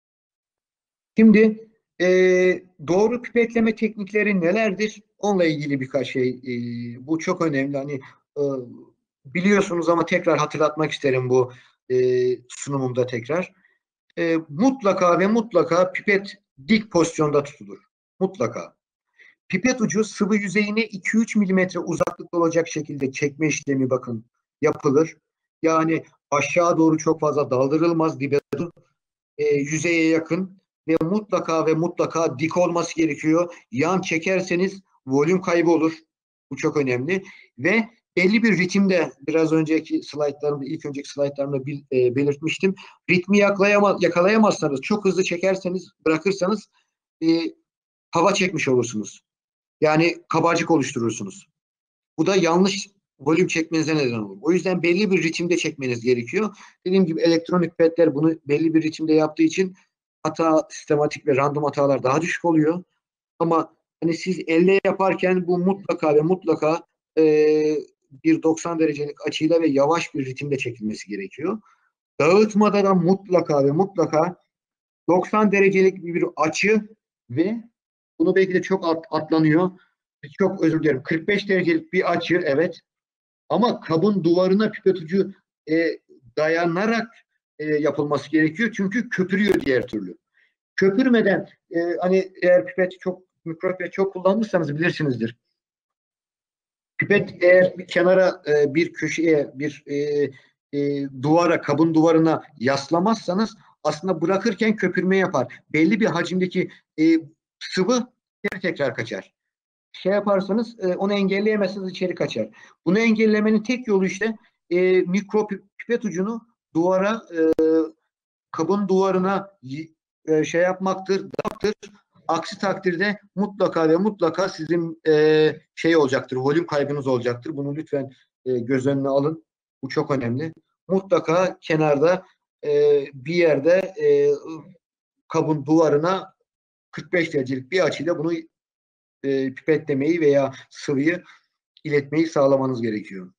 Şimdi e, doğru pipetleme teknikleri nelerdir? Onunla ilgili birkaç şey. E, bu çok önemli. Hani e, biliyorsunuz ama tekrar hatırlatmak isterim bu e, sunumumda tekrar. e, mutlaka ve mutlaka pipet dik pozisyonda tutulur. Mutlaka. Pipet ucu sıvı yüzeyine iki üç milimetre uzaklıkta olacak şekilde çekme işlemi bakın yapılır. Yani aşağı doğru çok fazla daldırılmaz, dibe doğru, e, yüzeye yakın ve mutlaka ve mutlaka dik olması gerekiyor. Yan çekerseniz volüm kaybı olur. Bu çok önemli ve belli bir ritimde biraz önceki slaytlarımda, ilk önceki slaytlarımda bil, e, belirtmiştim. Ritmi yakalayamazsanız, çok hızlı çekerseniz, bırakırsanız e, hava çekmiş olursunuz. Yani kabarcık oluşturursunuz. Bu da yanlış volüm çekmenize neden olur. O yüzden belli bir ritimde çekmeniz gerekiyor. Dediğim gibi elektronik petler bunu belli bir ritimde yaptığı için hata, sistematik ve random hatalar daha düşük oluyor. Ama hani siz elle yaparken bu mutlaka ve mutlaka e, bir doksan derecelik açıyla ve yavaş bir ritimde çekilmesi gerekiyor. Dağıtmada da mutlaka ve mutlaka doksan derecelik bir açı ve bunu belki de çok at, atlanıyor. Çok özür dilerim. kırk beş derecelik bir açı, evet. Ama kabın duvarına pipet ucu e, dayanarak e, yapılması gerekiyor. Çünkü köpürüyor diğer türlü. Köpürmeden e, hani eğer pipet çok mikropipet çok kullanmışsanız bilirsinizdir. Pipet eğer bir kenara e, bir köşeye bir e, e, duvara kabın duvarına yaslamazsanız aslında bırakırken köpürme yapar. Belli bir hacimdeki e, sıvı geri tekrar kaçar. Şey yaparsanız e, onu engelleyemezseniz içeri kaçar. Bunu engellemenin tek yolu işte e, mikro pipet ucunu duvara e, kabın duvarına e, şey yapmaktır, dayaktır. Aksi takdirde mutlaka ve mutlaka sizin e, şey olacaktır, volüm kaybınız olacaktır. Bunu lütfen e, göz önüne alın. Bu çok önemli. Mutlaka kenarda e, bir yerde e, kabın duvarına kırk beş derecelik bir açıyla bunu e, pipetlemeyi veya sıvıyı iletmeyi sağlamanız gerekiyor.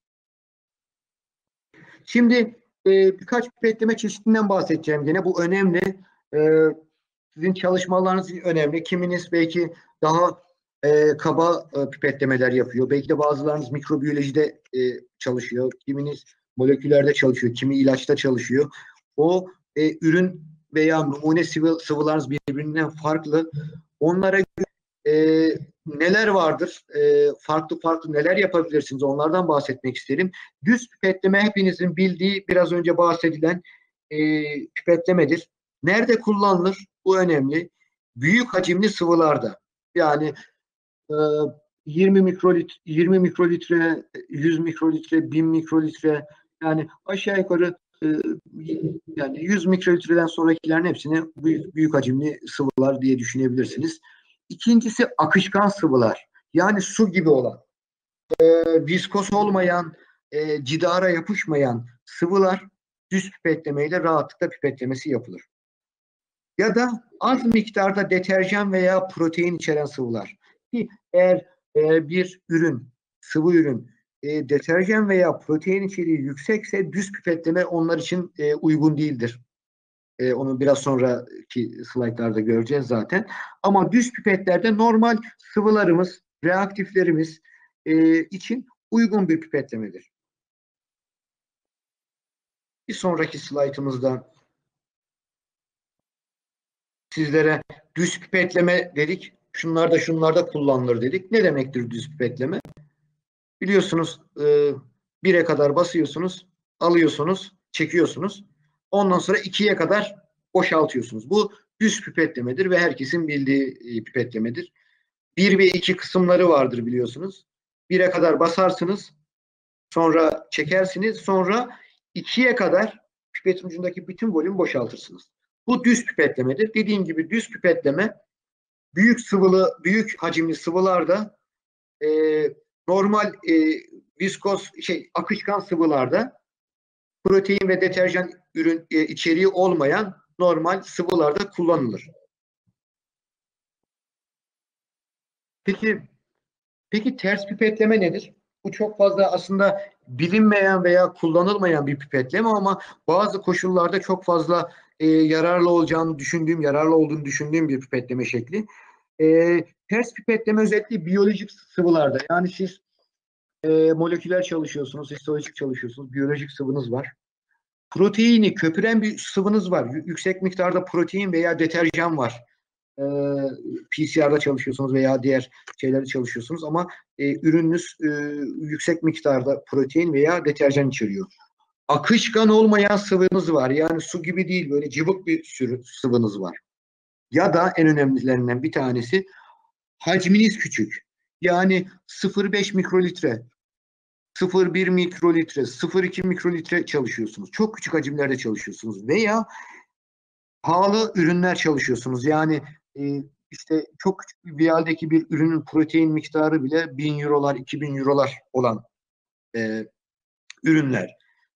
Şimdi e, birkaç pipetleme çeşidinden bahsedeceğim. Yine bu önemli. E, sizin çalışmalarınız önemli. Kiminiz belki daha e, kaba e, pipetlemeler yapıyor. Belki de bazılarınız mikrobiyolojide e, çalışıyor. Kiminiz moleküllerde çalışıyor. Kimi ilaçta çalışıyor. O e, ürün veya numune sıvı, sıvılarınız birbirinden farklı. Onlara e, neler vardır? E, farklı farklı neler yapabilirsiniz? Onlardan bahsetmek isterim. Düz pipetleme hepinizin bildiği biraz önce bahsedilen e, pipetlemedir. Nerede kullanılır? Bu önemli. Büyük hacimli sıvılarda. Yani e, yirmi mikrolitre, yirmi mikrolitre, yüz mikrolitre, bin mikrolitre, yani aşağı yukarı e, yani yüz mikrolitreden sonrakilerin hepsini büyük, büyük hacimli sıvılar diye düşünebilirsiniz. İkincisi akışkan sıvılar. Yani su gibi olan, e, viskos olmayan, e, cidara yapışmayan sıvılar düz pipetlemeyle rahatlıkla pipetlemesi yapılır. Ya da az miktarda deterjan veya protein içeren sıvılar. Ki eğer e, bir ürün, sıvı ürün e, deterjan veya protein içeriği yüksekse düz pipetleme onlar için e, uygun değildir. E, onu biraz sonraki slaytlarda göreceğiz zaten. Ama düz pipetlerde normal sıvılarımız, reaktiflerimiz e, için uygun bir pipetlemedir. Bir sonraki slaytımızda sizlere düz pipetleme dedik. Şunlarda şunlarda kullanılır dedik. Ne demektir düz pipetleme? Biliyorsunuz e, bire kadar basıyorsunuz, alıyorsunuz, çekiyorsunuz. Ondan sonra ikiye kadar boşaltıyorsunuz. Bu düz pipetlemedir ve herkesin bildiği e, pipetlemedir. Bir ve iki kısımları vardır biliyorsunuz. Bire kadar basarsınız, sonra çekersiniz, sonra ikiye kadar pipetin ucundaki bütün volüm boşaltırsınız. Bu düz pipetlemedir. Dediğim gibi düz pipetleme büyük sıvılı, büyük hacimli sıvılarda e, normal e, viskos şey akışkan sıvılarda protein ve deterjan ürün e, içeriği olmayan normal sıvılarda kullanılır. Peki peki ters pipetleme nedir? Bu çok fazla aslında bilinmeyen veya kullanılmayan bir pipetleme ama bazı koşullarda çok fazla e, yararlı olacağını düşündüğüm, yararlı olduğunu düşündüğüm bir pipetleme şekli. E, ters pipetleme özellikle biyolojik sıvılarda. Yani siz e, moleküler çalışıyorsunuz, histolojik çalışıyorsunuz, biyolojik sıvınız var. proteini köpüren bir sıvınız var. Yüksek miktarda protein veya deterjan var. Ee, P C R'da çalışıyorsunuz veya diğer şeylerde çalışıyorsunuz ama e, ürününüz e, yüksek miktarda protein veya deterjan içeriyor. Akışkan olmayan sıvınız var. Yani su gibi değil, böyle cıvık bir sürü sıvınız var. Ya da en önemlilerinden bir tanesi, hacminiz küçük. Yani sıfır virgül beş mikrolitre, sıfır virgül bir mikrolitre, sıfır virgül iki mikrolitre çalışıyorsunuz. Çok küçük hacimlerde çalışıyorsunuz. Veya pahalı ürünler çalışıyorsunuz. Yani e, işte çok küçük bir vialdeki bir ürünün protein miktarı bile bin eurolar, iki bin eurolar olan e, ürünler.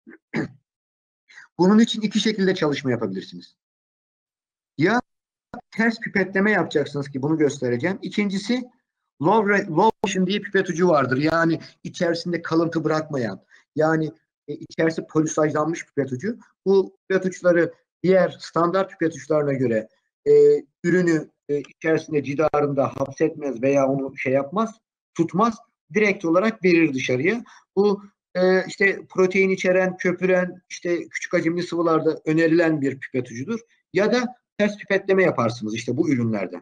Bunun için iki şekilde çalışma yapabilirsiniz. Ya ters pipetleme yapacaksınız ki bunu göstereceğim. İkincisi, low, low emission diye pipet ucu vardır. Yani içerisinde kalıntı bırakmayan, yani e, içerisi polisajlanmış pipet ucu. Bu pipet uçları diğer standart pipet uçlarına göre e, ürünü e, içerisinde cidarında hapsetmez veya onu şey yapmaz, tutmaz. Direkt olarak verir dışarıya. Bu e, işte protein içeren, köpüren, işte küçük hacimli sıvılarda önerilen bir pipet ucudur. Ya da ters pipetleme yaparsınız işte bu ürünlerden.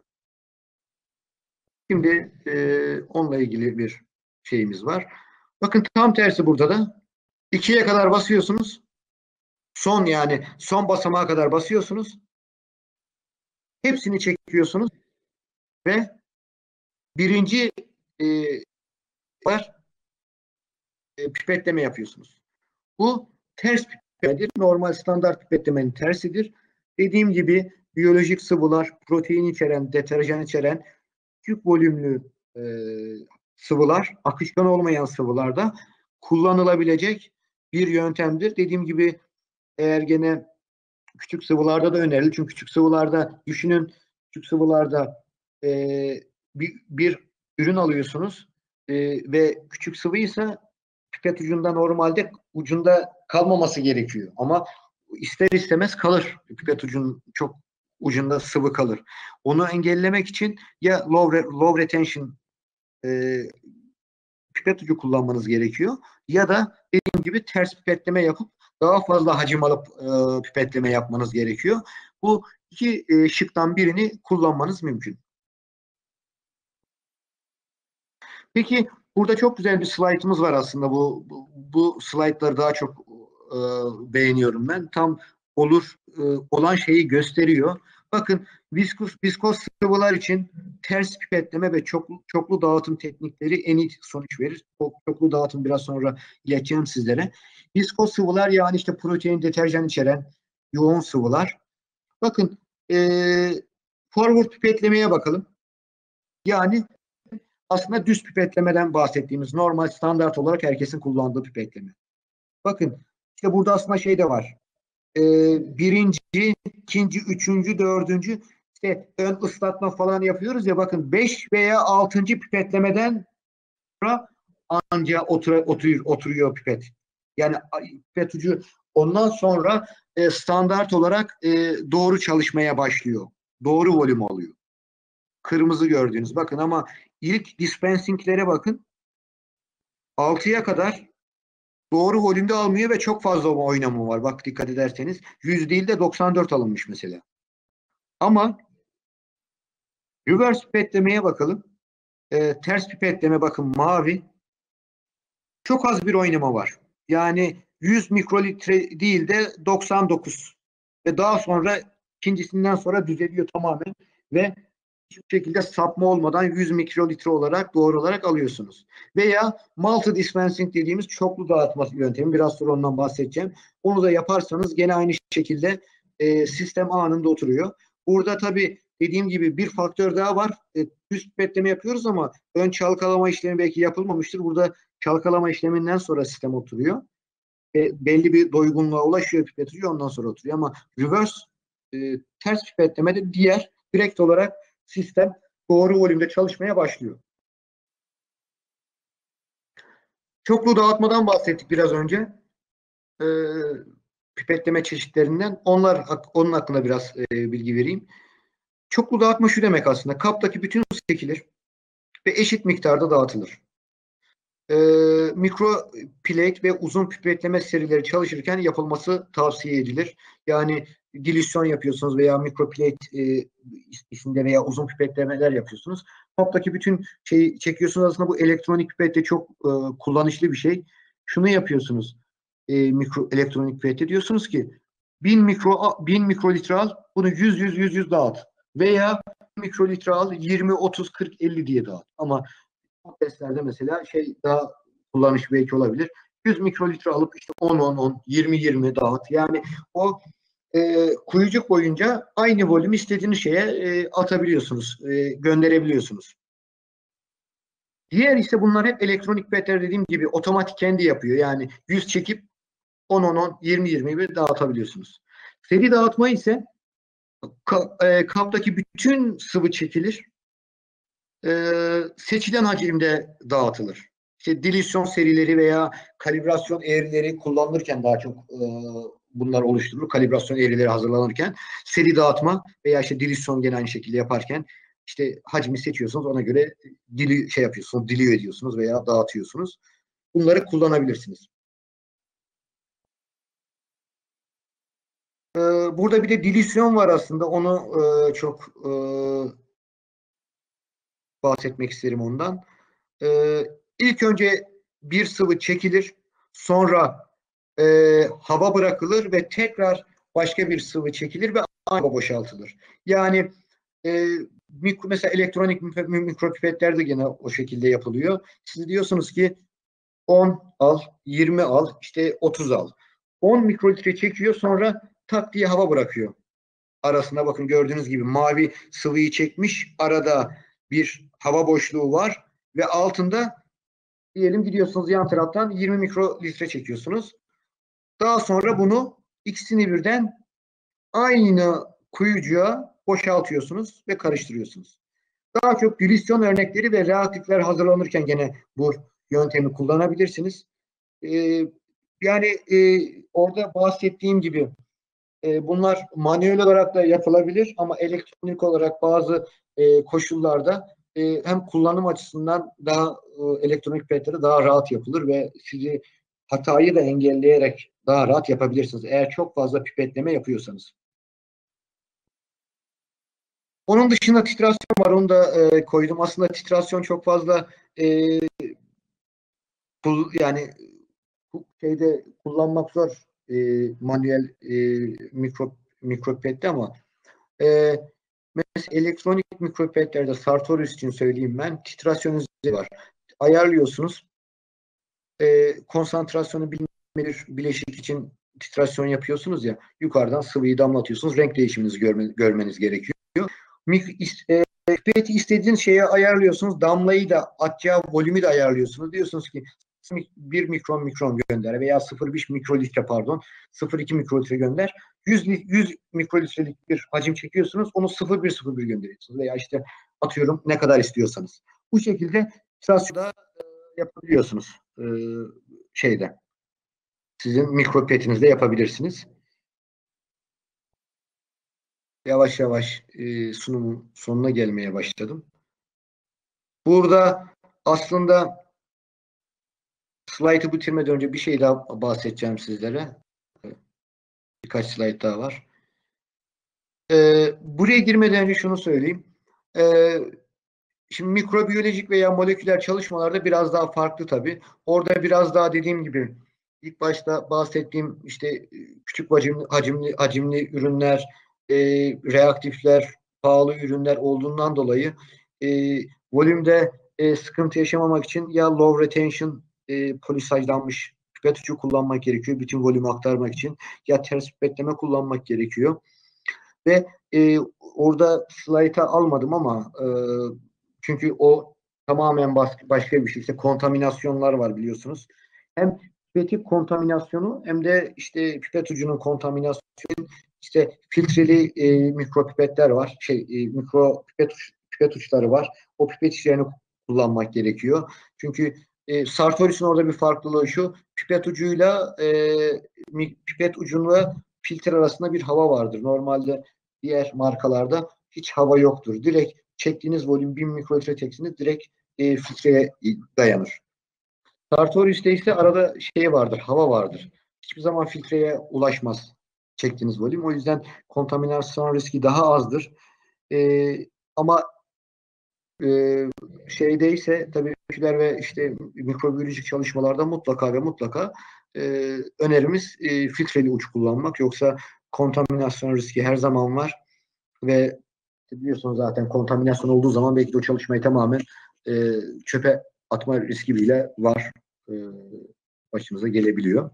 Şimdi e, onunla ilgili bir şeyimiz var. Bakın tam tersi burada da. ikiye kadar basıyorsunuz. Son, yani son basamağa kadar basıyorsunuz. Hepsini çekiyorsunuz ve birinci e, var e, pipetleme yapıyorsunuz. Bu ters pipetlemedir. Normal standart pipetlemenin tersidir. Dediğim gibi biyolojik sıvılar, protein içeren, deterjan içeren küçük volümlü e, sıvılar, akışkan olmayan sıvılarda kullanılabilecek bir yöntemdir. Dediğim gibi eğer gene küçük sıvılarda da önerilir. Çünkü küçük sıvılarda düşünün, küçük sıvılarda e, bir, bir ürün alıyorsunuz e, ve küçük sıvıysa pipet ucunda normalde ucunda kalmaması gerekiyor. Ama ister istemez kalır. Pipet ucunun çok ucunda sıvı kalır. Onu engellemek için ya low, low retention e, pipet ucu kullanmanız gerekiyor ya da dediğim gibi ters pipetleme yapıp daha fazla hacim alıp e, pipetleme yapmanız gerekiyor. Bu iki e, şıktan birini kullanmanız mümkün. Peki burada çok güzel bir slaytımız var aslında. Bu bu, bu slaytları daha çok e, beğeniyorum ben. Tam olur e, olan şeyi gösteriyor. Bakın, viskos, viskos sıvılar için ters pipetleme ve çoklu, çoklu dağıtım teknikleri en iyi sonuç verir. O çoklu dağıtım biraz sonra ileteceğim sizlere. Viskos sıvılar, yani işte protein, deterjan içeren yoğun sıvılar. Bakın e, forward pipetlemeye bakalım. Yani aslında düz pipetlemeden bahsettiğimiz, normal standart olarak herkesin kullandığı pipetleme. Bakın işte burada aslında şey de var. Ee, birinci, ikinci, üçüncü, dördüncü işte ön ıslatma falan yapıyoruz ya, bakın beş veya altıncı pipetlemeden sonra anca otur, oturuyor, oturuyor pipet. Yani pipet ucu ondan sonra e, standart olarak e, doğru çalışmaya başlıyor. Doğru volüm alıyor. Kırmızı gördüğünüz. Bakın ama ilk dispensinglere bakın. altıya kadar doğru volümde almıyor ve çok fazla oynama var. Bak dikkat ederseniz yüz değil de doksan dört alınmış mesela. Ama reverse pipetlemeye bakalım. E, ters pipetleme bakın mavi. Çok az bir oynama var. Yani yüz mikrolitre değil de doksan dokuz. Ve daha sonra ikincisinden sonra düzeliyor tamamen ve hiçbir şekilde sapma olmadan yüz mikrolitre olarak doğru olarak alıyorsunuz. Veya multi dispensing dediğimiz çoklu dağıtma yöntemi. Biraz sonra ondan bahsedeceğim. Onu da yaparsanız gene aynı şekilde e, sistem anında oturuyor. Burada tabii dediğim gibi bir faktör daha var. E, düz pipetleme yapıyoruz ama ön çalkalama işlemi belki yapılmamıştır. Burada çalkalama işleminden sonra sistem oturuyor. Ve belli bir doygunluğa ulaşıyor pipet ucu, ondan sonra oturuyor. Ama reverse e, ters pipetlemede diğer direkt olarak sistem doğru volümde çalışmaya başlıyor. Çoklu dağıtmadan bahsettik biraz önce. E, pipetleme çeşitlerinden. Onlar, onun hakkında biraz e, bilgi vereyim. Çoklu dağıtma şu demek aslında. Kaptaki bütün su çekilir ve eşit miktarda dağıtılır. e, mikro plate ve uzun pipetleme serileri çalışırken yapılması tavsiye edilir. Yani dilisyon yapıyorsunuz veya mikro plate e, isimde veya uzun pipetlemeler yapıyorsunuz. Toptaki bütün şeyi çekiyorsunuz. Aslında bu elektronik pipette çok e, kullanışlı bir şey. Şunu yapıyorsunuz. E, mikro elektronik pipette diyorsunuz ki bin mikro bin mikrolitre al, bunu yüz yüz yüz yüz dağıt veya mikrolitre al, yirmi otuz kırk elli diye dağıt. Ama bu testlerde mesela şey daha kullanış belki olabilir. yüz mikrolitre alıp işte on on on, yirmi yirmi dağıt. Yani o e, kuyucuk boyunca aynı volümü istediğiniz şeye e, atabiliyorsunuz, e, gönderebiliyorsunuz. Diğer ise bunlar hep elektronik pipetler dediğim gibi otomatik kendi yapıyor. Yani yüz çekip on on on, yirmi yirmi bir dağıtabiliyorsunuz. Seri dağıtma ise ka, e, kaptaki bütün sıvı çekilir. E, seçilen hacimde dağıtılır. İşte dilisyon serileri veya kalibrasyon eğrileri kullanılırken daha çok e, bunlar oluşturulur. Kalibrasyon eğrileri hazırlanırken seri dağıtma veya işte dilisyon gene aynı şekilde yaparken işte hacmi seçiyorsunuz, ona göre dili şey yapıyorsunuz, diliyor ediyorsunuz veya dağıtıyorsunuz. Bunları kullanabilirsiniz. Ee, burada bir de dilisyon var aslında. Onu e, çok e, bahsetmek isterim ondan. Ee, ilk önce bir sıvı çekilir, sonra e, hava bırakılır ve tekrar başka bir sıvı çekilir ve hava boşaltılır. Yani e, mikro, mesela elektronik mikropipetlerde gene o şekilde yapılıyor. Siz diyorsunuz ki on al, yirmi al, işte otuz al. on mikrolitre çekiyor, sonra tak diye hava bırakıyor. Arasına bakın, gördüğünüz gibi mavi sıvıyı çekmiş. Arada bir hava boşluğu var ve altında diyelim gidiyorsunuz yan taraftan yirmi mikrolitre çekiyorsunuz. Daha sonra bunu ikisini birden aynı kuyucuğa boşaltıyorsunuz ve karıştırıyorsunuz. Daha çok dilisyon örnekleri ve reaktifler hazırlanırken gene bu yöntemi kullanabilirsiniz. Ee, yani e, orada bahsettiğim gibi e, bunlar manuel olarak da yapılabilir ama elektronik olarak bazı e, koşullarda e, hem kullanım açısından daha e, elektronik petleri daha rahat yapılır ve sizi hatayı da engelleyerek daha rahat yapabilirsiniz. Eğer çok fazla pipetleme yapıyorsanız. Onun dışında titrasyon var. Onu da e, koydum. Aslında titrasyon çok fazla e, yani şeyde kullanmak zor, e, manuel e, mikro mikropette ama e, mesela elektronik mikropetlerde Sartorius için söyleyeyim ben, titrasyon özelliği var. Ayarlıyorsunuz. E, konsantrasyonu bilmediğiniz bileşik için titrasyon yapıyorsunuz ya, yukarıdan sıvıyı damlatıyorsunuz. Renk değişiminizi görme, görmeniz gerekiyor. Mik, e, pipeti istediğiniz şeye ayarlıyorsunuz. Damlayı da, atacağı volümü de ayarlıyorsunuz. Diyorsunuz ki bir mikron mikron gönder veya sıfır virgül beş mikrolitre pardon sıfır virgül iki mikrolitre gönder. yüz, yüz mikrolitrelik bir hacim çekiyorsunuz. Onu sıfır virgül bir sıfır bir gönderiyorsunuz. Veya işte atıyorum ne kadar istiyorsanız. Bu şekilde titrasyonda e, yapabiliyorsunuz. E, şeyde. Sizin mikropipetinizde yapabilirsiniz. Yavaş yavaş e, sunumun sonuna gelmeye başladım. Burada aslında slaytı bitirmeden önce bir şey daha bahsedeceğim sizlere. Birkaç slayt daha var. Ee, buraya girmeden önce şunu söyleyeyim. Ee, şimdi mikrobiyolojik veya moleküler çalışmalarda biraz daha farklı tabii. Orada biraz daha dediğim gibi ilk başta bahsettiğim işte küçük hacimli, hacimli, hacimli ürünler, e, reaktifler, pahalı ürünler olduğundan dolayı e, volümde e, sıkıntı yaşamamak için ya low retention e, polisajlanmış pipet ucu kullanmak gerekiyor bütün volümü aktarmak için, ya ters pipetleme kullanmak gerekiyor. Ve e, orada slayta almadım ama e, çünkü o tamamen başka bir şey. İşte kontaminasyonlar var biliyorsunuz. Hem pipetin kontaminasyonu hem de işte pipet ucunun kontaminasyonu, işte filtreli e, mikropipetler var. Şey e, mikro pipet, uç, pipet uçları var. O pipet içlerini kullanmak gerekiyor. Çünkü e, Sartorius'un orada bir farklılığı şu. Pipet ucuyla e, pipet ucuyla filtre arasında bir hava vardır. Normalde diğer markalarda hiç hava yoktur. Direkt çektiğiniz volüm bin mikrolitre çeksiniz direkt e, filtreye dayanır. Sartorius'te ise arada şey vardır, hava vardır. Hiçbir zaman filtreye ulaşmaz çektiğiniz volüm. O yüzden kontaminasyon riski daha azdır. Ee, ama e, şeydeyse tabii öyküler ve işte mikrobiyolojik çalışmalarda mutlaka ve mutlaka e, önerimiz e, filtreli uç kullanmak. Yoksa kontaminasyon riski her zaman var ve biliyorsunuz zaten kontaminasyon olduğu zaman belki de o çalışmayı tamamen e, çöpe atma riski bile var. E, başımıza gelebiliyor.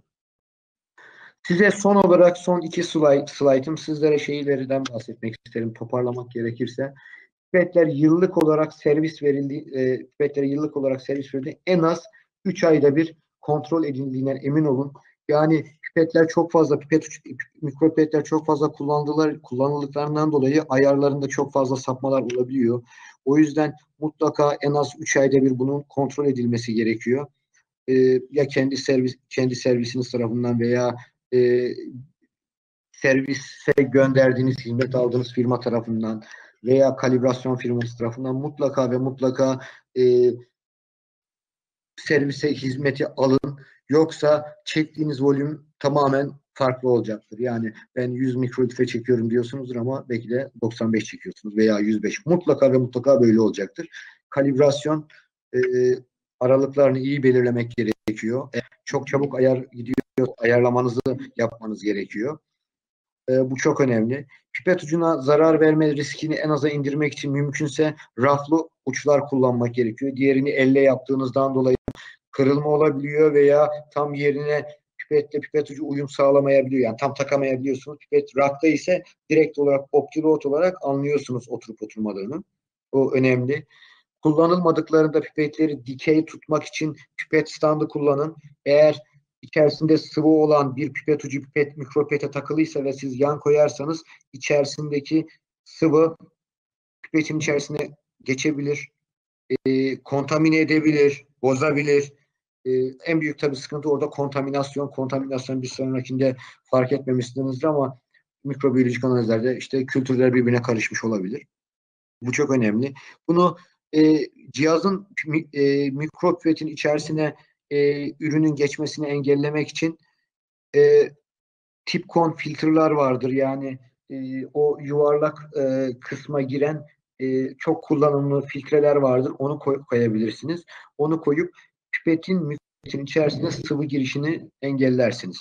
Size son olarak son iki slide, slaytım sizlere şeylerden bahsetmek isterim toparlamak gerekirse. Pipetler yıllık olarak servis verildi, e, pipetlere yıllık olarak servis verildi. En az üç ayda bir kontrol edildiğinden emin olun. Yani pipetler çok fazla, pipet mikropipetler çok fazla kullandılar, kullanıldıklarından dolayı ayarlarında çok fazla sapmalar olabiliyor. O yüzden mutlaka en az üç ayda bir bunun kontrol edilmesi gerekiyor. E, ya kendi servis kendi servisiniz tarafından veya e, servise gönderdiğiniz, hizmet aldığınız firma tarafından veya kalibrasyon firması tarafından mutlaka ve mutlaka e, servise hizmeti alın. Yoksa çektiğiniz volüm tamamen farklı olacaktır. Yani ben yüz mikrolitre çekiyorum diyorsunuzdur ama belki de doksan beş çekiyorsunuz veya yüz beş. Mutlaka ve mutlaka böyle olacaktır. Kalibrasyon e, aralıklarını iyi belirlemek gerekiyor. E, çok çabuk ayar gidiyor, ayarlamanızı yapmanız gerekiyor. E, bu çok önemli. Pipet ucuna zarar verme riskini en aza indirmek için mümkünse raflı uçlar kullanmak gerekiyor. Diğerini elle yaptığınızdan dolayı kırılma olabiliyor veya tam yerine pipetle pipet ucu uyum sağlamayabiliyor. Yani tam takamayabiliyorsunuz. Pipet rakta ise direkt olarak optilot olarak anlıyorsunuz oturup oturmadığını. O önemli. Kullanılmadıklarında pipetleri dikey tutmak için pipet standı kullanın. Eğer içerisinde sıvı olan bir pipet ucu pipet mikropipete takılıysa ve siz yan koyarsanız içerisindeki sıvı pipetin içerisine geçebilir, e, kontamine edebilir, bozabilir. E, en büyük tabii sıkıntı orada kontaminasyon. Kontaminasyon bir sonrakinde fark etmemişsinizdir ama mikrobiyolojik analizlerde işte kültürler birbirine karışmış olabilir. Bu çok önemli. Bunu e, cihazın e, mikropipetin içerisine e, ürünün geçmesini engellemek için e, Tipcon filtreler vardır. Yani e, o yuvarlak e, kısma giren e, çok kullanımlı filtreler vardır. Onu koy, koyabilirsiniz. Onu koyup pipetin pipetin içerisine sıvı girişini engellersiniz.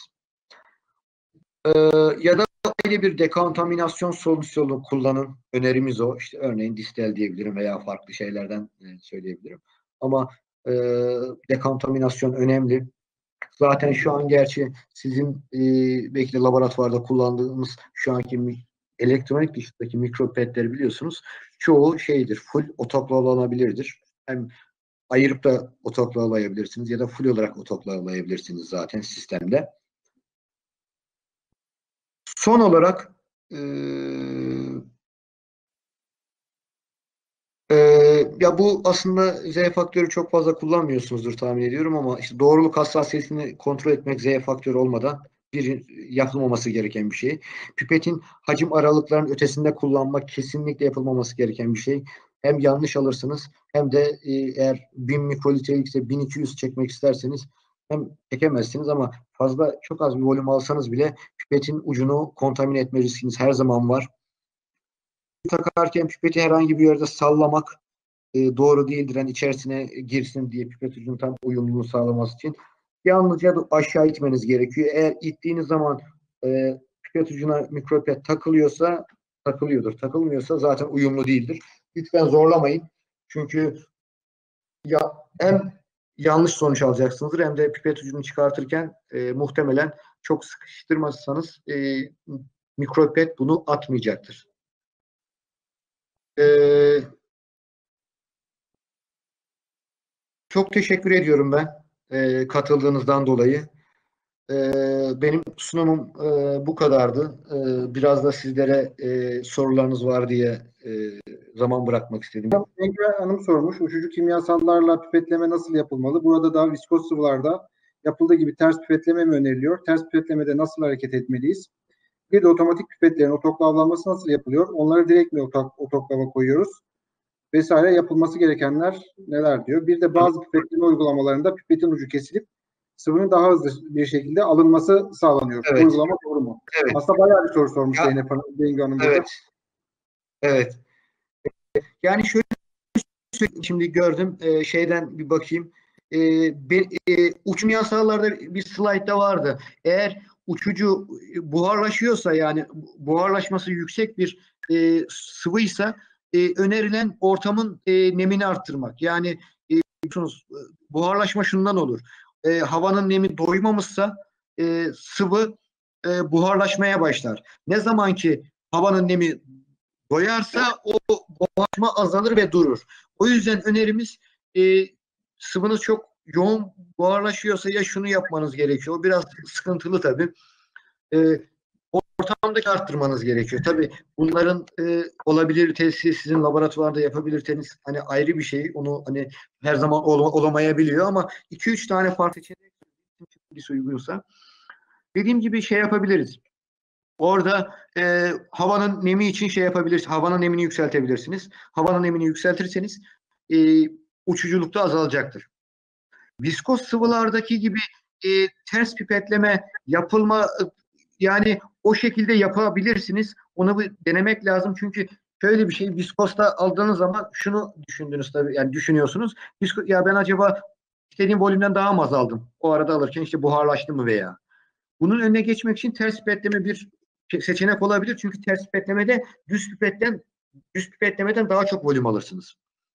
E, ya da öyle bir dekontaminasyon solüsyonu kullanın. Önerimiz o. İşte örneğin distel diyebilirim veya farklı şeylerden e, söyleyebilirim. Ama e, dekontaminasyon önemli. Zaten şu an gerçi sizin e, belki de laboratuvarda kullandığımız şu anki elektronik dışındaki mikropipetleri biliyorsunuz. Çoğu şeydir, full otoklavlanabilirdir. Hem ayırıp da otoklavlayabilirsiniz ya da full olarak otoklavlayabilirsiniz zaten sistemde. Son olarak e, e, ya bu aslında Z faktörü çok fazla kullanmıyorsunuzdur tahmin ediyorum ama işte doğruluk hassasiyetini kontrol etmek Z faktörü olmadan bir yapılmaması gereken bir şey. Pipetin hacim aralıklarının ötesinde kullanmak kesinlikle yapılmaması gereken bir şey. Hem yanlış alırsınız hem de e, eğer bin mikrolitrelikse bin iki yüz çekmek isterseniz hem çekemezsiniz ama fazla çok az bir volüm alsanız bile pipetin ucunu kontamine etme riskiniz her zaman var. Takarken pipeti herhangi bir yerde sallamak e, doğru değildir. Yani içerisine girsin diye pipet ucunun tam uyumluluğunu sağlaması için. Yalnızca aşağı itmeniz gerekiyor. Eğer ittiğiniz zaman e, pipet ucuna mikropipet takılıyorsa takılıyordur. Takılmıyorsa zaten uyumlu değildir. Lütfen zorlamayın. Çünkü ya hem yanlış sonuç alacaksınızdır hem de pipet ucunu çıkartırken e, muhtemelen çok sıkıştırmazsanız e, mikropipet bunu atmayacaktır. Ee, çok teşekkür ediyorum ben e, katıldığınızdan dolayı. E, benim sunumum e, bu kadardı. E, biraz da sizlere e, sorularınız var diye e, zaman bırakmak istedim. Engin Hanım sormuş. Uçucu kimyasallarla pipetleme nasıl yapılmalı? Burada da viskoz sıvılarda yapıldığı gibi ters pipetleme mi öneriliyor? Ters pipetlemede nasıl hareket etmeliyiz? Bir de otomatik pipetlerin otoklavlanması nasıl yapılıyor? Onları direkt mi otoklava koyuyoruz? vesaire yapılması gerekenler neler diyor. Bir de bazı pipetleme uygulamalarında pipetin ucu kesilip sıvının daha hızlı bir şekilde alınması sağlanıyor. Evet. Bu uygulama doğru mu? Evet. Aslında bayağı bir soru sormuş Ya, Zeynep Hanım, Bengi Hanım burada. evet. Evet. Yani şöyle şimdi gördüm e, şeyden bir bakayım. E, be, e, uç kimyasallarda bir slaytta vardı. Eğer uçucu buharlaşıyorsa yani buharlaşması yüksek bir e, sıvıysa e, önerilen ortamın e, nemini arttırmak. Yani e, buharlaşma şundan olur. E, havanın nemi doymamışsa e, sıvı e, buharlaşmaya başlar. Ne zaman ki havanın nemi doyarsa o buharlaşma azalır ve durur. O yüzden önerimiz e, sıvınız çok yoğun buharlaşıyorsa ya şunu yapmanız gerekiyor. O biraz sıkıntılı tabii. E, ortamdaki arttırmanız gerekiyor. Tabii bunların e, olabilitesi sizin laboratuvarda yapabilirseniz hani ayrı bir şey. Onu hani her zaman ol, olamayabiliyor ama iki üç tane farklı seçenek uygunsa dediğim gibi şey yapabiliriz. Orada e, havanın nemi için şey yapabilirsiniz. Havanın nemini yükseltebilirsiniz. Havanın nemini yükseltirseniz e, uçuculuk da azalacaktır. Viskos sıvılardaki gibi e, ters pipetleme yapılma yani o şekilde yapabilirsiniz. Onu bir denemek lazım. Çünkü şöyle bir şey viskosta aldığınız zaman şunu düşündünüz tabii yani düşünüyorsunuz. Visko, ya ben acaba istediğim volümden daha mı az aldım? O arada alırken işte buharlaştı mı veya. Bunun önüne geçmek için ters pipetleme bir seçenek olabilir. Çünkü ters pipetlemede düz pipetten düz pipetlemeden daha çok volüm alırsınız.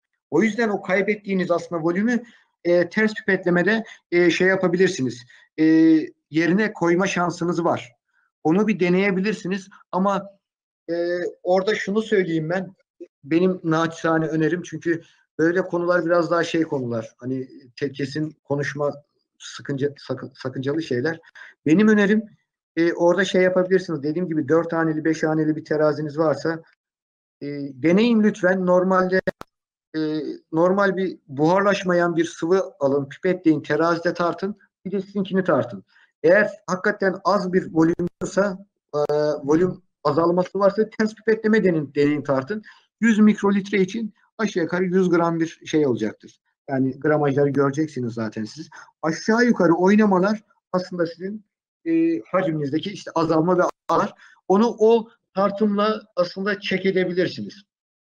O yüzden o kaybettiğiniz aslında volümü e, ters pipetlemede e, şey yapabilirsiniz. E, yerine koyma şansınız var. Onu bir deneyebilirsiniz ama e, orada şunu söyleyeyim ben. Benim naçizane önerim çünkü böyle konular biraz daha şey konular. Hani tek kesin konuşma sıkınca, sakın, sakıncalı şeyler. Benim önerim e, orada şey yapabilirsiniz. Dediğim gibi dört haneli, beş haneli bir teraziniz varsa e, deneyin lütfen. Normalde e, normal bir buharlaşmayan bir sıvı alın, pipetleyin, terazide tartın. Bir de sizinkini tartın. Eğer hakikaten az bir volüm varsa, e, volüm azalması varsa ters pipetleme deneyin, deneyin tartın. yüz mikrolitre için aşağı yukarı yüz gram bir şey olacaktır. Yani gramajları göreceksiniz zaten siz. Aşağı yukarı oynamalar aslında sizin e, hacminizdeki işte azalma ve artar. Onu o tartımla aslında check edebilirsiniz.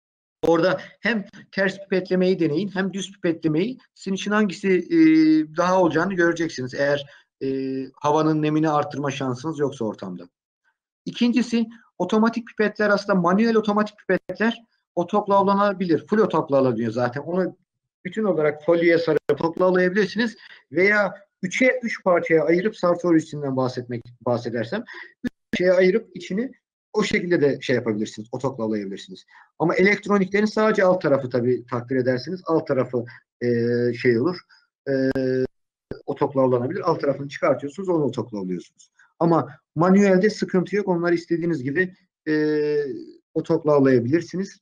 Orada hem ters pipetlemeyi deneyin hem düz pipetlemeyi. Sizin için hangisi e, daha olacağını göreceksiniz. Eğer e, havanın nemini arttırma şansınız yoksa ortamda. İkincisi otomatik pipetler aslında manuel otomatik pipetler otoklavlanabilir. Full otoklavlanıyor zaten. Onu bütün olarak folyoya sarıp otoklavlayabilirsiniz veya üçe üç parçaya ayırıp sartorisinden bahsetmek bahsedersem üç parçaya ayırıp içini o şekilde de şey yapabilirsiniz. Otoklavlayabilirsiniz. Ama elektroniklerin sadece alt tarafı tabii takdir edersiniz. Alt tarafı e, şey olur. E, otoklavlanabilir. Alt tarafını çıkartıyorsunuz, onu otoklavlıyorsunuz. Ama manuelde sıkıntı yok. Onları istediğiniz gibi e, otoklavlayabilirsiniz.